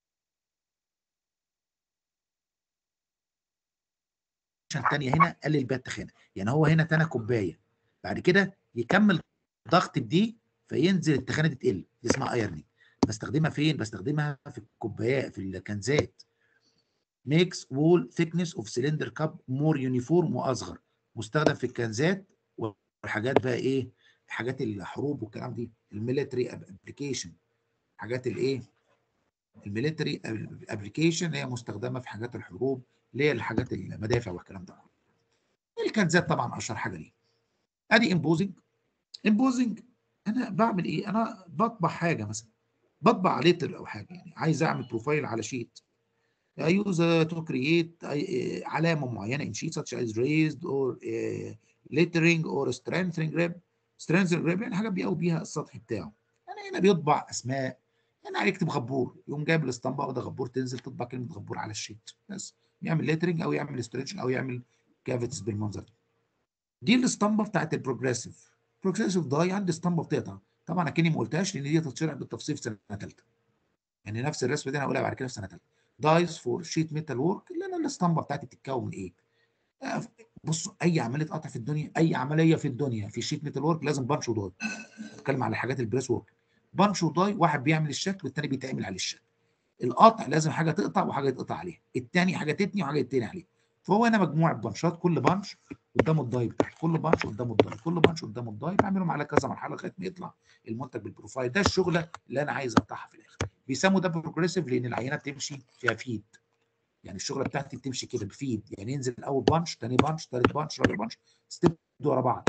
الثانيه هنا قلل بيها التخانه. يعني هو هنا تنى كوبايه، بعد كده يكمل ضغط بدي فينزل التخانه دي تقل. دي اسمها ايرنينج. بستخدمها فين؟ بستخدمها في الكوبايات، في الكنزات. ميكس وول ثيكنس اوف سلندر كاب مور يونيفورم واصغر. مستخدم في الكنزات والحاجات بقى ايه؟ حاجات الحروب والكلام دي، الميليتري ابلكيشن، حاجات الايه؟ الميليتري ابلكيشن هي مستخدمه في حاجات الحروب اللي هي الحاجات المدافع والكلام ده. الكنزات طبعا اشهر حاجه ليه. ادي امبوزنج انا بعمل ايه؟ انا بطبع حاجه مثلا، بطبع لتر او حاجه، يعني عايز اعمل بروفايل على شيت. I use to create علامه معينه in sheet such as raised or lettering or strengthening grip يعني حاجه بيقوي بيها السطح بتاعه. يعني هنا بيطبع اسماء، يعني هيكتب غبور، يقوم جايب الاسطمبه واخده غبور، تنزل تطبع كلمه غبور على الشيت بس. يعمل ليترنج او يعمل ستريتش او يعمل كافيتس بالمنظر ده. دي الاسطمبه بتاعت البروجريسيف داي. عندي اسطمبه بتقطع، طبعا اكني ما قلتهاش لان دي هتتشرح بالتفصيل في سنه ثالثه. يعني نفس الرسمه دي انا هقولها بعد كده في سنه ثالثه. دايز فور شيت ميتال وورك، اللي انا الاسطمبه بتاعتي بتتكون من ايه؟ بصوا اي عمليه قطع في الدنيا، اي عمليه في الدنيا في شيت ميتال وورك لازم بانش وداي. بتكلم على حاجات البريس وورك، بانش وداي، واحد بيعمل الشكل والثاني بيتعمل عليه الشكل. القطع لازم حاجه تقطع وحاجه يتقطع عليها، الثاني حاجه تتني وحاجه يتني عليها. فهو انا مجموعه بانشات، كل بانش قدامه الداي بتاعته، كل بانش قدامه الداي، كل بانش قدامه الداي، بعملهم على كذا مرحله لغايه ما يطلع المنتج بالبروفايل. ده الشغله اللي انا عايز اقطعها في الاخر. بيسموا ده بروجريسيف لان العينه بتمشي فيها فيد. يعني الشغله بتاعتي بتمشي كده بفيد، يعني ينزل اول بانش، ثاني بانش، ثالث بانش، رابع بانش، ستيب ورا بعض.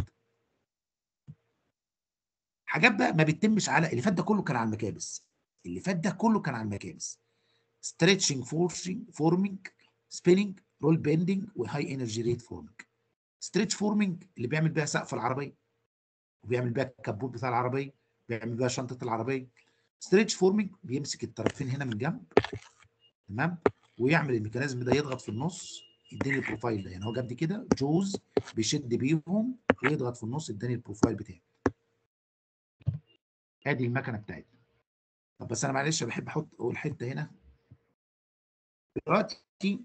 حاجات بقى ما بتتمش على اللي فات ده كله كان على المكابس. اللي فات ده كله كان على المكابس. ستريتشنج، فورمينج، سبيننج، رول بيندنج، وهاي انرجي ريت فورمينج. ستريتش فورمينج اللي بيعمل بيها سقف العربيه، وبيعمل بيها الكبوت بتاع العربيه، بيعمل بيها شنطه العربيه. ستريتش فورمينج بيمسك الطرفين هنا من جنب، تمام، ويعمل الميكانيزم ده يضغط في النص يديني البروفايل ده. يعني هو جاب دي كده جوز بيشد بيهم ويضغط في النص اداني البروفايل بتاعي. ادي المكنه بتاعتنا. طب بس انا معلش بحب احط اول حته هنا دلوقتي.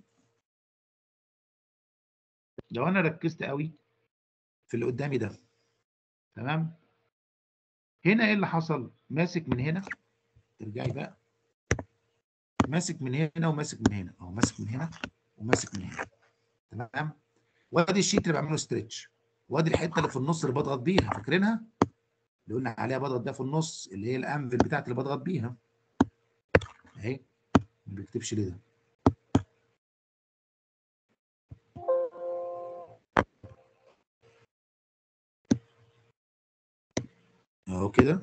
لو انا ركزت قوي في اللي قدامي ده، تمام، هنا ايه اللي حصل؟ ماسك من هنا، ترجعي بقى، ماسك من هنا وماسك من هنا، اهو ماسك من هنا وماسك من هنا، تمام. وادي الشيت اللي بعمله ستريتش، وادي الحته اللي في النص اللي بضغط بيها، فاكرينها؟ اللي قلنا عليها بضغط ده في النص، اللي هي الانفل بتاعتي اللي بضغط بيها اهي. ما بيكتبش ليه ده؟ اهو كده،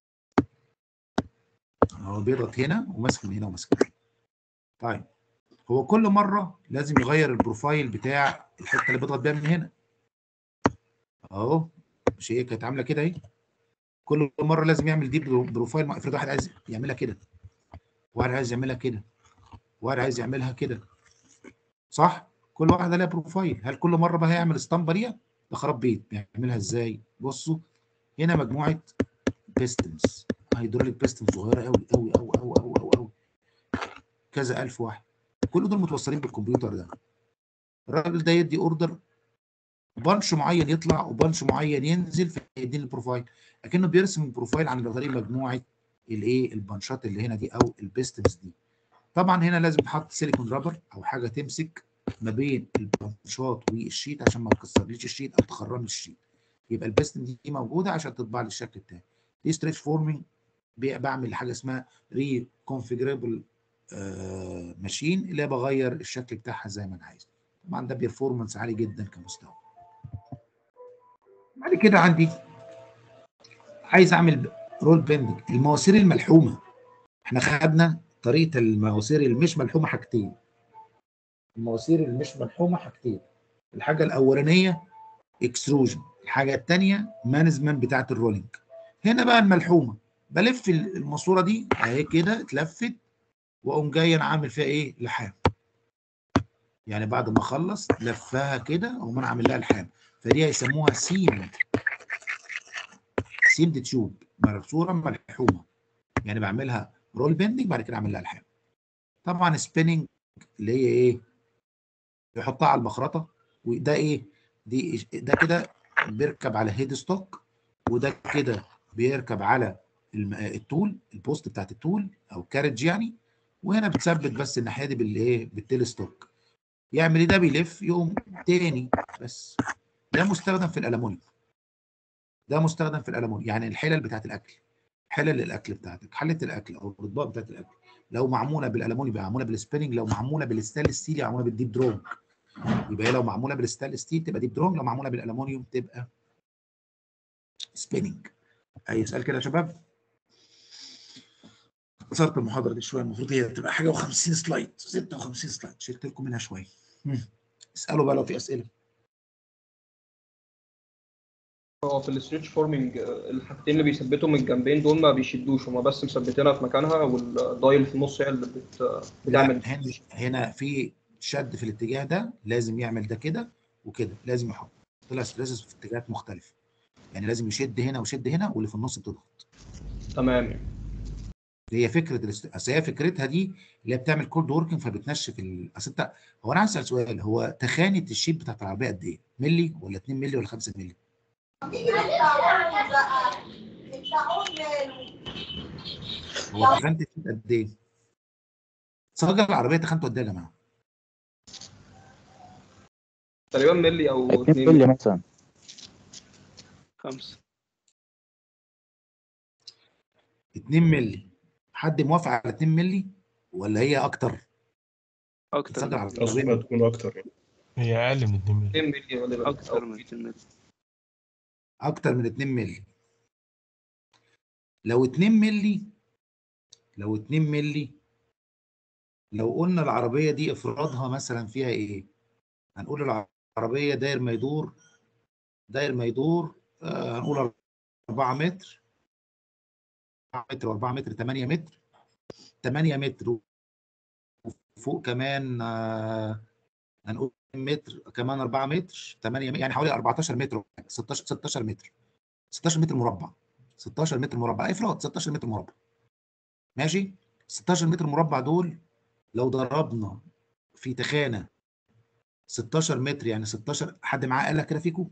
اهو بيضغط هنا وماسك من هنا وماسك من هنا. طيب هو كل مره لازم يغير البروفايل بتاع الحته اللي بيضغط بيها من هنا. اهو مش هي كانت عامله كده اهي، كل مره لازم يعمل دي بروفايل. افرض واحد عايز يعملها كده، واحد عايز يعملها كده، واحد عايز يعملها كده، صح؟ كل واحده لها بروفايل. هل كل مره بقى هيعمل اسطمبه ليها؟ ده خراب بيت. بيعملها ازاي؟ بصوا هنا مجموعه بيستنز، هيدروليك بيستنز صغيره قوي قوي قوي قوي قوي قوي قوي، كذا الف واحد، كل دول متوصلين بالكمبيوتر ده. الراجل ده يدي اوردر، بانش معين يطلع وبانش معين ينزل، فيديني البروفايل، اكنه بيرسم البروفايل عن طريق مجموعه الايه البانشات اللي هنا دي او البيستنز دي. طبعا هنا لازم تحط سيليكون رابر او حاجه تمسك ما بين البانشات والشيت عشان ما تكسرليش الشيت او تخرم الشيت. يبقى البيستن دي موجوده عشان تطبع لي الشكل بتاعي. دي ستريتش فورمينج، بعمل حاجه اسمها ري كونفيجرابل ماشين، اللي هي بغير الشكل بتاعها زي ما انا عايز. طبعا ده بيرفورمانس عالي جدا كمستوى. بعد كده عندي عايز اعمل رول بيندنج، المواسير الملحومه. احنا خدنا طريقه المواسير المش ملحومه حاجتين. المواسير المش ملحومه حاجتين، الحاجه الاولانيه اكستروجن، الحاجه الثانيه مانجمنت بتاعه الرولينج. هنا بقى الملحومه، بلف الماسوره دي اهي كده اتلفت، واقوم جاي انا عامل فيها ايه؟ لحام. يعني بعد ما اخلص لفها كده اقوم انا عامل لها لحام، فدي هيسموها سيمد تيوب، ماسوره ملحومه. يعني بعملها رول بيندنج بعد كده اعمل لها لحام. طبعا سبيننج اللي هي ايه؟ يحطها على المخرطه، وده ايه؟ ده كده بيركب على هيد ستوك، وده كده بيركب على التول، البوست بتاعت التول او كارج يعني. وهنا بتثبت بس الناحيه دي بالايه؟ بالتيل ستوك. يعمل ايه؟ ده بيلف يقوم تاني. بس ده مستخدم في الالومنيوم، ده مستخدم في الالومنيوم. يعني الحلل بتاعت الاكل، حلل الاكل بتاعتك، حله الاكل او الاطباق بتاعت الاكل، لو معموله بالالومنيوم يبقى معموله بالسبيننج، لو معموله بالستانلس ستيل يبقى معموله بالديب درونج. يبقى لو معموله بالستانلس ستيل تبقى ديب درونج، لو معموله بالالومنيوم تبقى سبيننج. اي سؤال كده يا شباب؟ كسرت المحاضره دي شويه، المفروض هي تبقى حاجه و50 سلايد، 56 سلايد، شلت لكم منها شويه. اسالوا بقى لو في اسئله. هو في الستريتش فورمينج الحاجتين اللي بيثبتوا من الجنبين دول ما بيشدوش، هما بس مثبتينها في مكانها، والدايل في النص هي اللي بتعمل. لا، هنا في شد في الاتجاه ده، لازم يعمل ده كده وكده، لازم يحط لها ستريسز في اتجاهات مختلفه. يعني لازم يشد هنا ويشد هنا، واللي في النص بتضغط. تمام. هي فكره اصل هي فكرتها دي اللي هي بتعمل كولد وركينج، فبتنشف اصل انت. هو انا عايز اسال سؤال، هو تخانه الشيت بتاعت العربيه قد ايه؟ ملي ولا 2 ملي ولا 5 ملي؟ هو تخانه الشيت قد ايه؟ صاج العربيه تخانته قد ايه يا جماعه؟ تقريبا ملي او 2 2 مللي مثلا. 5. 2 ملي. حد موافق على 2 ملي ولا هي اكتر؟ اكتر صاج من العربيه اظن هتكون اكتر يعني. هي اقل من 2 مللي. 2 مللي غالبا اكتر من 2 مللي. اكتر من 2 مللي. لو 2 مللي، لو 2 مللي، لو قلنا العربيه دي افرادها مثلا فيها ايه؟ هنقول العربيه داير ما يدور، داير ما يدور هنقول 4 متر، 4 متر و4 متر 8 متر، 8 متر وفوق كمان هنقول متر كمان 4 متر 8 متر، يعني حوالي 14 متر، 16 متر، 16 متر مربع، 16 متر مربع افراد 16 متر مربع. ماشي؟ 16 متر مربع دول لو ضربنا في تخانه 16 متر، يعني 16. حد معاه آلة كده فيكم؟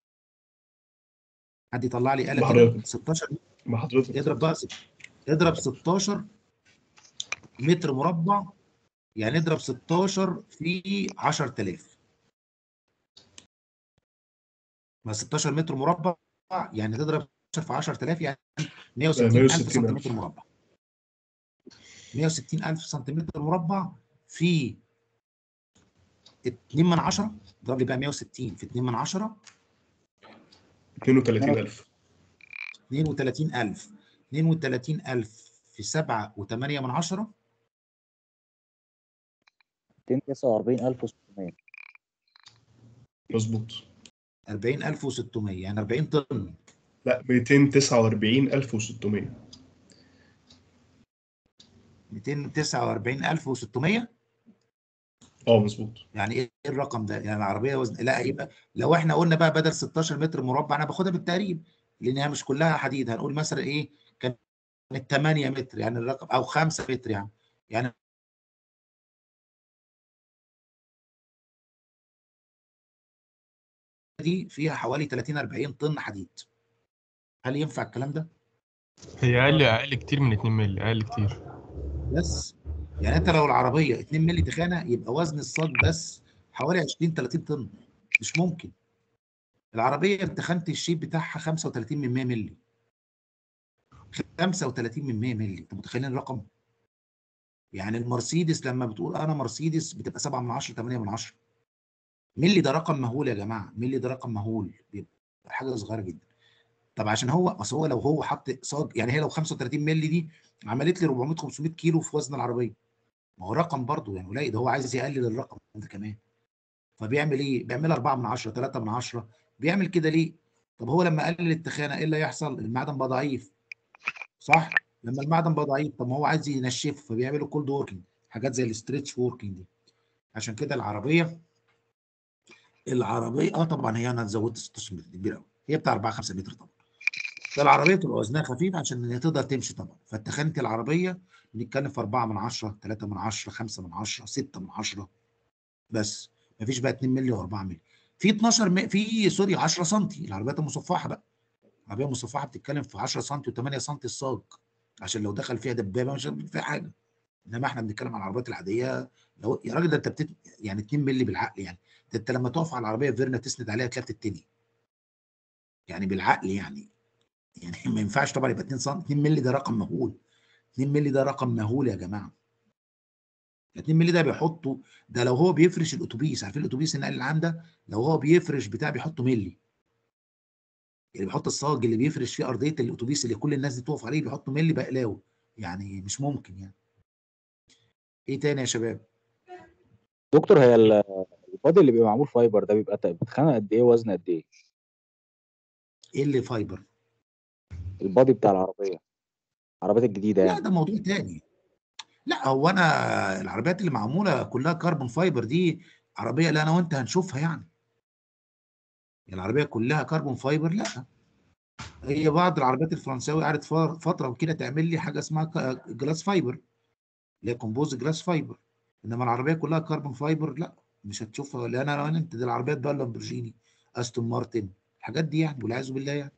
حد يطلع لي آلة كده؟ 16 مع حضرتك. اضرب بقى، اضرب 16 متر مربع، يعني اضرب 16 في 10000. ما 16 متر مربع يعني تضرب 16 في 10000 يعني 160000 سنتيمتر مربع. 160000 سنتيمتر مربع في 2 من 10. اضرب لي بقى 160 في 2 من 10. 32000. 32000. 32000 في 7.8 من 10. 249600. مظبوط. 40600، يعني 40 طن. لا 249,600. 249,600. مظبوط. يعني ايه الرقم ده؟ يعني العربيه وزن، لا يبقى لو احنا قلنا بقى بدل 16 متر مربع انا باخدها بالتقريب لانها مش كلها حديد، هنقول مثلا ايه كانت 8 متر يعني الرقم، او 5 متر يعني دي فيها حوالي 30 40 طن حديد. هل ينفع الكلام ده؟ هي اقل كتير من 2 مللي، اقل كتير. بس يعني انت لو العربيه 2 مللي تخانه يبقى وزن الصاج بس حوالي 20 30 طن. مش ممكن. العربيه تخانه الشيب بتاعها 35 من 100 مللي. 35 من 100 مللي، انت متخيلين الرقم؟ يعني المرسيدس لما بتقول انا مرسيدس بتبقى 7 من 10 8 من 10. ملي ده رقم مهول يا جماعه، ملي ده رقم مهول، بيبقى حاجه صغيره جدا. طب عشان اصل هو لو هو حط صاج، يعني هي لو 35 مللي دي عملت لي 400 500 كيلو في وزن العربيه. ما هو رقم برضه يعني قليل، ده هو عايز يقلل الرقم ده كمان. فبيعمل ايه؟ بيعملها 4 من 10 3 من 10. بيعمل كده ليه؟ طب هو لما قلل التخانه ايه اللي هيحصل؟ المعدن بقى ضعيف. صح؟ لما المعدن بقى ضعيف، طب ما هو عايز ينشفه فبيعملوا كولد ووركينج، حاجات زي الاستريتش ووركينج دي. عشان كده العربيه طبعا هي انا زودت 16 متر كبيره قوي، هي بتاع 4 5 متر طبعا. فالعربيه تبقى وزنها خفيف عشان هي تقدر تمشي طبعا. فتخانه العربيه بنتكلم في 4 من 10 3 من 10 5 من 10 6 من 10 بس. مفيش بقى 2 مللي و4 مللي. في 12 في سوري 10 سم العربيات المصفحه بقى. العربيه المصفحه بتتكلم في 10 سم و8 سم الصاج، عشان لو دخل فيها دبابه مش هتعمل فيها حاجه. انما احنا بنتكلم على العربيات العاديه. لو يا راجل ده انت يعني 2 مللي بالعقل يعني. ده انت لما تقف على العربيه فيرنا تسند عليها تلاقيها بتتني. يعني بالعقل يعني. يعني ما ينفعش طبعا يبقى 2 سم. 2 مللي ده رقم مهول. 2 مللي ده رقم مهول يا جماعه. 2 مللي ده بيحطوا، ده لو هو بيفرش الاتوبيس، عارفين الاتوبيس النقل العام ده لو هو بيفرش بتاع بيحطوا مللي. يعني بيحط الصاج اللي بيفرش فيه ارضيه الاتوبيس اللي كل الناس دي تقف عليه بيحطوا مللي بقلاوه. يعني مش ممكن يعني. ايه تاني يا شباب؟ دكتور هي البادي اللي بيبقى معمول فايبر ده بيبقى بتخانق قد ايه، وزن قد ايه؟ ايه اللي فايبر؟ البادي بتاع العربيات الجديده لا يعني. ده موضوع تاني. لا هو انا العربيات اللي معموله كلها كربون فايبر دي عربيه لا انا وانت هنشوفها يعني. العربيه كلها كربون فايبر لا. هي بعض العربيات الفرنساوي قعدت فتره كده تعمل لي حاجه اسمها جلاس فايبر، اللي هي كومبوز جلاس فايبر. انما العربيه كلها كربون فايبر لا. مش هتشوفها. لا انا ولا انت. دي العربيات بقى لامبورجيني، استون مارتن، الحاجات دي يعني والعياذ بالله يعني.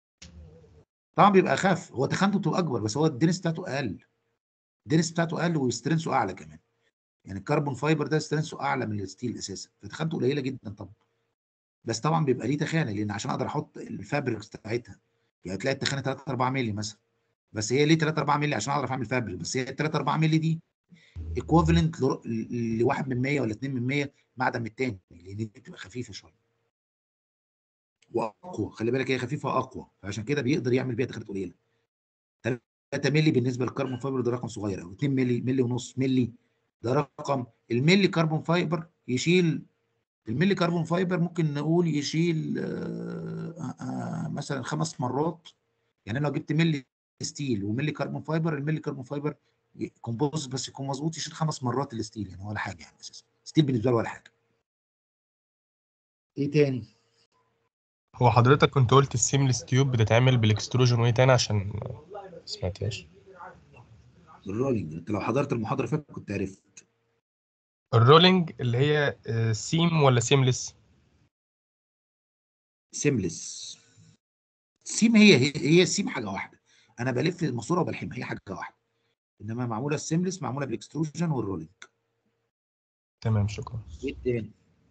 طبعا بيبقى اخف، هو تخانته بتبقى اكبر بس هو الدنس بتاعته اقل. الدنس بتاعته اقل وسترنسه اعلى كمان. يعني الكربون فايبر ده سترنسه اعلى من الستيل اساسا فتخانته قليله جدا طبعا. بس طبعا بيبقى ليه تخانه لان عشان اقدر احط الفابريكس بتاعتها يعني تلاقي التخانه 3 4 مللي مثلا. بس هي ليه 3 4 مللي؟ عشان اعرف اعمل فابريك. بس هي 3 4 مللي دي ايكوفالنت ل 1 من 100 ولا 2 من 100 معدن من الثاني لان دي بتبقى خفيفه شويه واقوى. خلي بالك هي خفيفه واقوى فعشان كده بيقدر يعمل بيها تخانات قليله. 3 مللي بالنسبه للكربون فايبر ده رقم صغير قوي. 2 مللي، مللي ونص، مللي ده رقم. الملي كربون فايبر يشيل، الملي كربون فايبر ممكن نقول يشيل مثلا 5 مرات. يعني لو جبت ملي ستيل وملي كربون فايبر، الملي كربون فايبر كومبوز بس يكون مظبوط يشيل 5 مرات الستيل يعني ولا حاجه يعني اساسا. ستيل بالنسبه له ولا حاجه. ايه تاني؟ هو حضرتك كنت قلت السيمليس تيوب بتتعمل بالاكستروجن وايه تاني عشان ما سمعتهاش؟ الرولينج. انت لو حضرت المحاضره فاتت كنت عرفت. الرولينج اللي هي سيم ولا سيمليس؟ سيمليس. سيم هي السيم حاجه واحده. انا بلف الماسوره وبلحمها هي حاجه واحده. انما معموله السيمليس معموله بالاكستروجن والرولينج. تمام شكرا. ايه تاني؟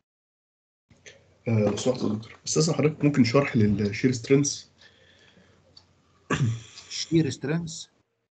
لو سمحت يا دكتور استاذن حضرتك ممكن شرح للشير سترينث؟ شير سترينث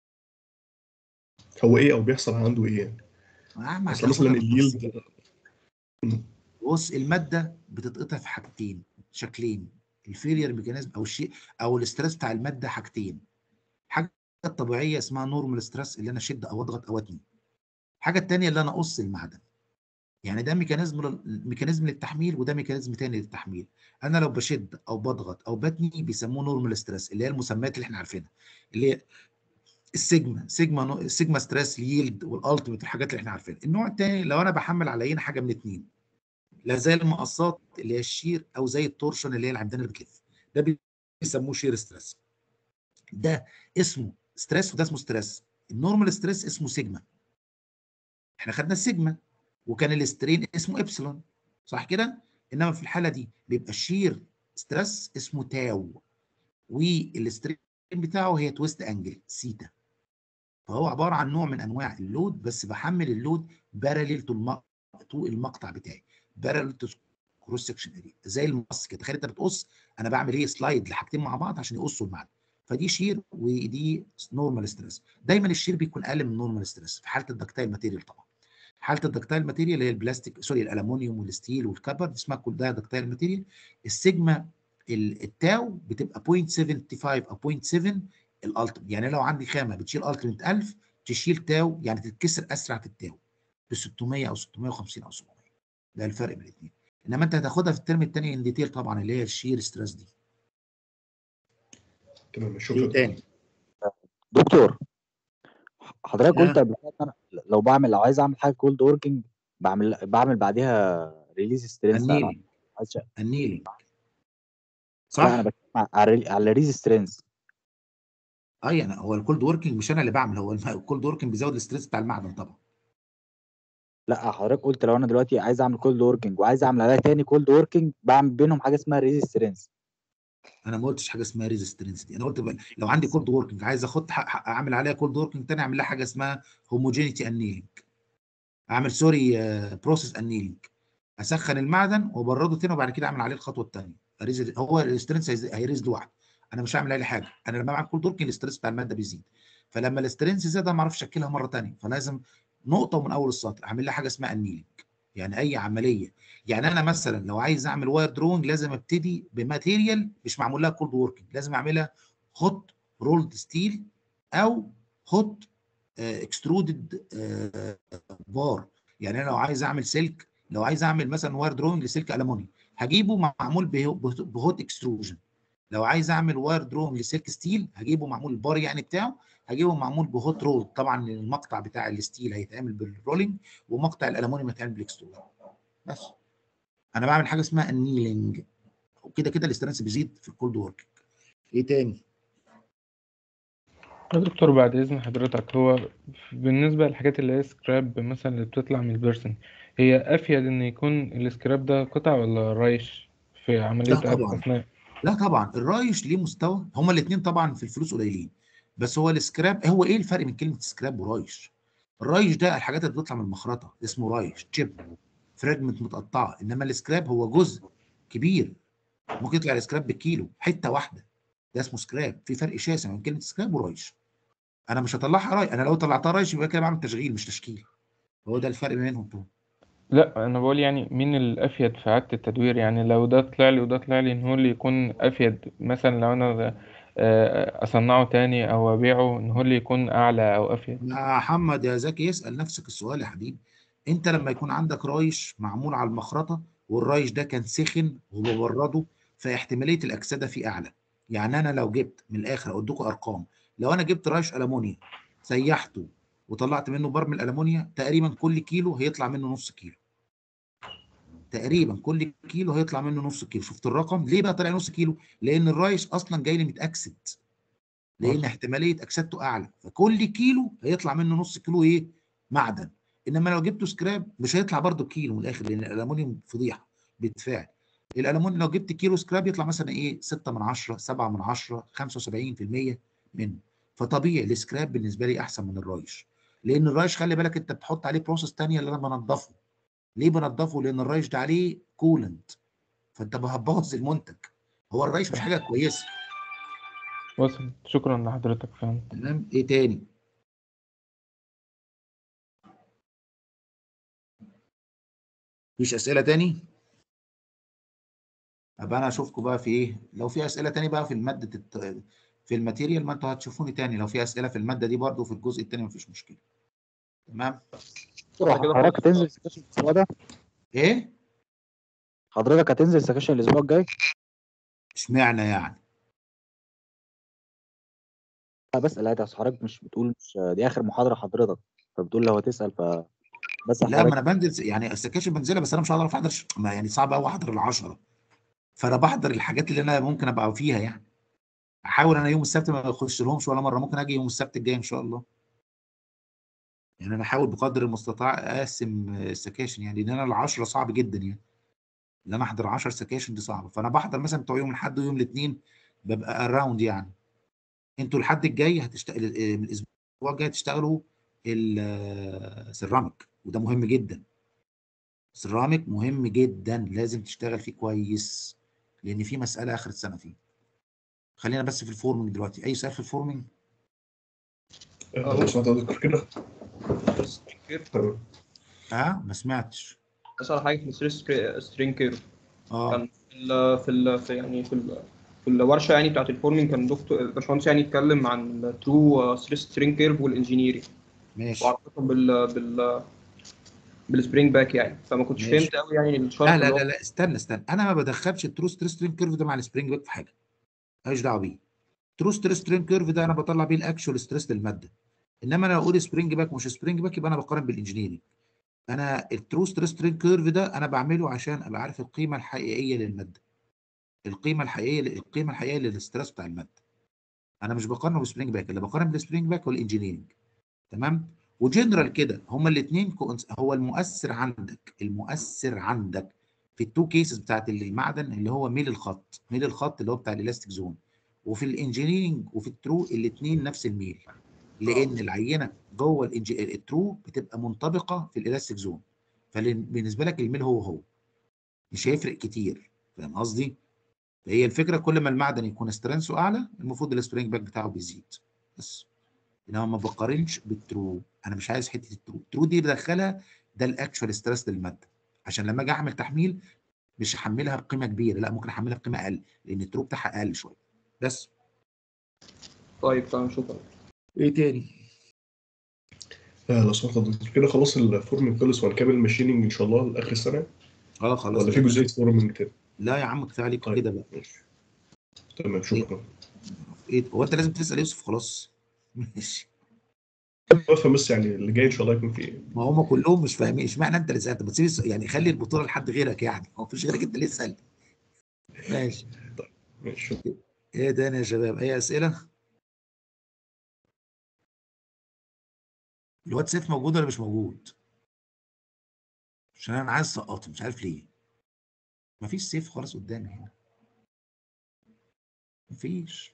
هو ايه او بيحصل عنده ايه يعني؟ اهم اصل مثلا هتاخدها اليلد. بالتفصيل. بص الماده بتتقطع في حاجتين شكلين. الفيلير ميكانيزم او الشيء او الاسترس بتاع الماده حاجتين. حاجه طبيعيه اسمها نورمال ستريس اللي انا اشد او اضغط او اتني. الحاجه الثانيه اللي انا اقص المعدن. يعني ده ميكانيزم للتحميل، وده ميكانيزم تاني للتحميل. انا لو بشد او بضغط او بتني بيسموه نورمال ستريس، اللي هي المسميات اللي احنا عارفينها، اللي هي السيجما ستريس، اليلد، والالتيميت، الحاجات اللي احنا عارفينها. النوع الثاني لو انا بحمل على اي حاجه من اثنين، لا زي المقصات اللي هي الشير، او زي التورشن اللي هي العمدان اللي بتلف، ده بيسموه شير ستريس. ده اسمه ستريس وده اسمه ستريس. النورمال ستريس اسمه سيجما، احنا خدنا السيجما، وكان الاسترين اسمه ابسلون، صح كده؟ انما في الحاله دي بيبقى الشير ستريس اسمه تاو، والاسترين بتاعه هي تويست انجل سيتا. فهو عباره عن نوع من انواع اللود، بس بحمل اللود باراليل تو المقطع بتاعي، باراليل تو كروس سكشن اريا، زي المقص كده. تخيل انت بتقص، انا بعمل ايه؟ سلايد لحاجتين مع بعض عشان يقصوا المعدن. فدي شير ودي نورمال ستريس. دايما الشير بيكون اقل من النورمال ستريس في حاله الدكتايل ماتيريال. طبعا حاله الدكتايل ماتيريال اللي هي البلاستيك، سوري، الالومنيوم والستيل والكبر، دي اسمها كل ده دكتايل ماتيريال. السيجما التاو بتبقى 0.75 او 0.7 الالتيميت. يعني لو عندي خامه بتشيل التيميت 1000، تشيل تاو يعني تتكسر اسرع في التاو ب 600 او 650 او 700. ده الفرق بين الاثنين. انما انت هتاخدها في الترم الثاني ان ديتيل طبعا، اللي هي الشير ستريس دي. تمام، شكرا. ايه تاني؟ دكتور حضرتك قلت ها، قبل كده ان انا لو عايز اعمل حاجه كولد وركينج بعمل بعديها ريليز سترينث. انا النيلينج. عايز النيلينج لا، انا صح؟ بتكلم على ريليز سترينث. اه يعني هو الكولد وركينج مش انا اللي بعمل، هو الكولد وركينج بيزود الاستريس بتاع المعدن طبعا. لا، حضرتك قلت لو انا دلوقتي عايز اعمل كولد وركينج وعايز اعمل عليها تاني كولد وركينج، بعمل بينهم حاجه اسمها ريليز سترينث. انا ما قلتش حاجه اسمها ريزيستنس دي، انا قلت بقى لو عندي كولد وركينج عايز اعمل عليها كولد وركينج تاني، اعمل لها حاجه اسمها هوموجينيتي انيلينج، اعمل سوري بروسيس انيلينج، اسخن المعدن وابرده تاني، وبعد كده اعمل عليه الخطوه الثانيه. هو السترينث هيريز لوحده، انا مش هعمل عليه حاجه. انا لما بعمل كولد وركينج الاستريس بتاع الماده بيزيد، فلما الاسترينث زاد انا ما اعرفش اشكلها مره ثانيه، فلازم نقطه من اول السطر اعمل لها حاجه اسمها انيلينج. يعني اي عمليه، يعني انا مثلا لو عايز اعمل واير درونج لازم ابتدي بماتيريال مش معمول لها كولد وركينج، لازم اعملها هوت رولد ستيل او هوت اكسترودد بار. يعني انا لو عايز اعمل سلك، لو عايز اعمل مثلا واير درونج لسلك المونيوم هجيبه معمول بهوت اكستروجن. لو عايز اعمل واير درونج لسلك ستيل هجيبه معمول البار يعني بتاعه، هجيبه معمول بهوت رول. طبعا المقطع بتاع الستيل هيتعمل بالرولينج، ومقطع الالومنيوم هيتعمل بالاكستروجن. بس انا بعمل حاجه اسمها النيلينج، وكده كده الاسترنس بيزيد في الكولد ورك. ايه تاني؟ يا دكتور بعد إذن حضرتك، هو بالنسبة للحاجات اللي هي سكراب مثلا اللي بتطلع من البرسن، هي أفيد إن يكون السكراب ده قطع ولا رايش في عملية لا طبعا، أثناء؟ لا طبعا الرايش ليه مستوى، هما الاثنين طبعا في الفلوس قليلين، بس هو السكراب، هو ايه الفرق بين كلمه سكراب ورايش؟ الرايش ده الحاجات اللي بتطلع من المخرطه اسمه رايش، تشيب، فراجمنت متقطعه. انما السكراب هو جزء كبير، ممكن يطلع السكراب بالكيلو حته واحده، ده اسمه سكراب. في فرق شاسع بين كلمه سكراب ورايش. انا مش هطلعها رايش، انا لو طلعتها رايش يبقى كده بعمل تشغيل مش تشكيل. هو ده الفرق بينهم طبعا. لا، أنا بقول يعني مين الأفيد في إعادة التدوير؟ يعني لو ده طلع لي وده طلع لي، إن هو اللي يكون أفيد مثلا لو أنا أصنعه تاني أو أبيعه، إن هو اللي يكون أعلى أو أفيد. يا محمد يا زكي، اسال نفسك السؤال يا حبيبي. انت لما يكون عندك رايش معمول على المخرطه، والرايش ده كان سخن وببرده، فاحتماليه الاكسده فيه اعلى. يعني انا لو جبت من الاخر اقول لكم ارقام، لو انا جبت رايش المونيا سيحته وطلعت منه برمل الالمونيا، تقريبا كل كيلو هيطلع منه نص كيلو. تقريبا كل كيلو هيطلع منه نص كيلو. شفت الرقم؟ ليه بقى طلع نص كيلو؟ لان الرايش اصلا جاي لي متاكسد، لان وصل. احتماليه اكسدته اعلى، فكل كيلو هيطلع منه نص كيلو ايه؟ معدن. انما لو جبته سكراب مش هيطلع برده كيلو من الاخر، لان الالومنيوم فضيحه بيتفاعل. الالومنيوم لو جبت كيلو سكراب يطلع مثلا ايه؟ 6 من 10، 7 من 10، 75% منه. فطبيعي السكراب بالنسبه لي احسن من الرايش، لان الرايش خلي بالك انت بتحط عليه بروسيس ثانيه اللي انا بنضفه. ليه بنضفه؟ لان الرايش ده عليه كولنت، فانت هتبوظ المنتج. هو الرايش مش حاجه كويسه. وصل، شكرا لحضرتك، فهمت. تمام. ايه تاني؟ مفيش اسئله تاني؟ ابقى انا اشوفكم بقى في ايه، لو في اسئله تاني بقى في الماده في الماتيريال، ما انتوا هتشوفوني تاني لو في اسئله في الماده دي برضو في الجزء التاني مفيش مشكله. تمام. بعد كده حضرتك هتنزل سكاشن الاسبوع ده؟ ايه حضرتك هتنزل سكاشن الاسبوع الجاي؟ اشمعنى يعني؟ لا بسأل عادي، اصل حضرتك مش بتقول مش دي اخر محاضرة حضرتك، فبتقول لو هتسأل بس لا ما حضرتك. انا بنزل يعني السكاشن بنزلها، بس انا مش هقدر احضر يعني صعب قوي احضر ال10، فانا بحضر الحاجات اللي انا ممكن ابقى فيها يعني. احاول انا يوم السبت ما اخش لهمش ولا مره، ممكن اجي يوم السبت الجاي ان شاء الله. يعني انا احاول بقدر المستطاع اقسم السكاشن، يعني لان انا ال10 صعب جدا يعني، ان انا احضر 10 سكاشن دي صعبه، فانا بحضر مثلا بتوع يوم الاحد ويوم الاثنين ببقى اراوند يعني. انتوا الحد الجاي من الاسبوع الجاي هتشتغلوا السيراميك، وده مهم جدا. سيراميك مهم جدا، لازم تشتغل فيه كويس، لان في مساله اخر السنه فيه. خلينا بس في الفورمنج دلوقتي، اي سؤال في الفورمنج؟ لو سمعت حضرتك كده تمام. ما سمعتش. اسال حاجه في سترينج كيرف. اه كان في الورشه يعني بتاعت الفورمينج، كان دكتور الباشمهندس يعني اتكلم عن ترو سترينج كيرف والانجينيرنج، ماشي وعلاقتهم بالسبرينج باك يعني، فما كنتش ماشي. فهمت قوي يعني لا الشرح لا اللي لا هو. لا استنى، انا ما بدخلش الترو سترينج كيرف ده مع السبرينج باك في حاجه، ماليش دعوه بيه. ترو سترينج كيرف ده انا بطلع بيه الاكشوال ستريس للماده، انما انا اقول سبرينج باك مش سبرينج باك يبقى انا بقارن بالانجينيرنج. انا الترو سترينج كيرف ده انا بعمله عشان ابقى عارف القيمه الحقيقيه للماده، القيمه الحقيقيه للستريس بتاع الماده. انا مش بقارنه بسبرينج باك، اللي بقارن بالسبرينج باك هو الانجينيرنج. تمام. وجنرال كده هما الاثنين، هو المؤثر عندك في التو كيسز بتاعت المعدن اللي هو ميل الخط اللي هو بتاع الالاستيك زون، وفي الانجينيرنج وفي الترو الاثنين نفس الميل، لان العينه جوه الترو بتبقى منطبقه في الالاستيك زون، فبالنسبه لك الميل هو مش هيفرق كتير. فاهم قصدي؟ فهي الفكره كل ما المعدن يكون سترينثه اعلى المفروض السبرينج باك بتاعه بيزيد بس. انما ما بقارنش بالترو، انا مش عايز حته الترو دي بدخلها، ده الاكشوال ستريس للماده، عشان لما اجي اعمل تحميل مش هحملها بقيمه كبيره، لا ممكن احملها بقيمه اقل لان الترو بتاعها اقل شويه بس. طيب تمام، شكرا. ايه تاني؟ لو سمحت حضرتك كده خلاص الفورمنج خلص وهنكمل الماشيننج ان شاء الله لاخر السنه، خلاص ولا في جزئيه فورمنج تاني؟ لا يا عم كفايه عليك طيب كده بقى. ماشي تمام شكرا. ايه هو انت لازم تسال يوسف خلاص؟ ماشي. بفهم بس يعني اللي جاي ان شاء الله يكون في ايه. ما هم كلهم مش فاهمين، اشمعنى انت اللي سالت؟ ما تسيب يعني خلي البطوله لحد غيرك يعني، هو مفيش غيرك انت اللي تسال. ماشي. طيب ماشي. ايه تاني يا شباب؟ اي اسئله؟ الواد سيف موجود ولا مش موجود؟ عشان انا عايز اسقطه مش عارف ليه. مفيش سيف خالص قدامي هنا، مفيش.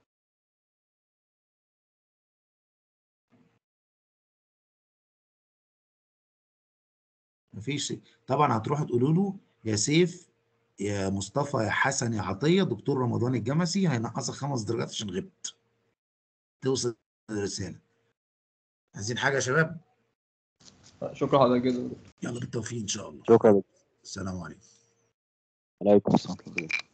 مفيش. طبعا هتروحوا تقولوا له يا سيف يا مصطفى يا حسن يا عطيه دكتور رمضان الجمسي هينقصك 5 درجات عشان غبت. توصل الرساله. عايزين حاجه يا شباب؟ شكرا حضرتك جدا. يلا بالتوفيق ان شاء الله. شكرا. السلام عليكم. عليكم السلام.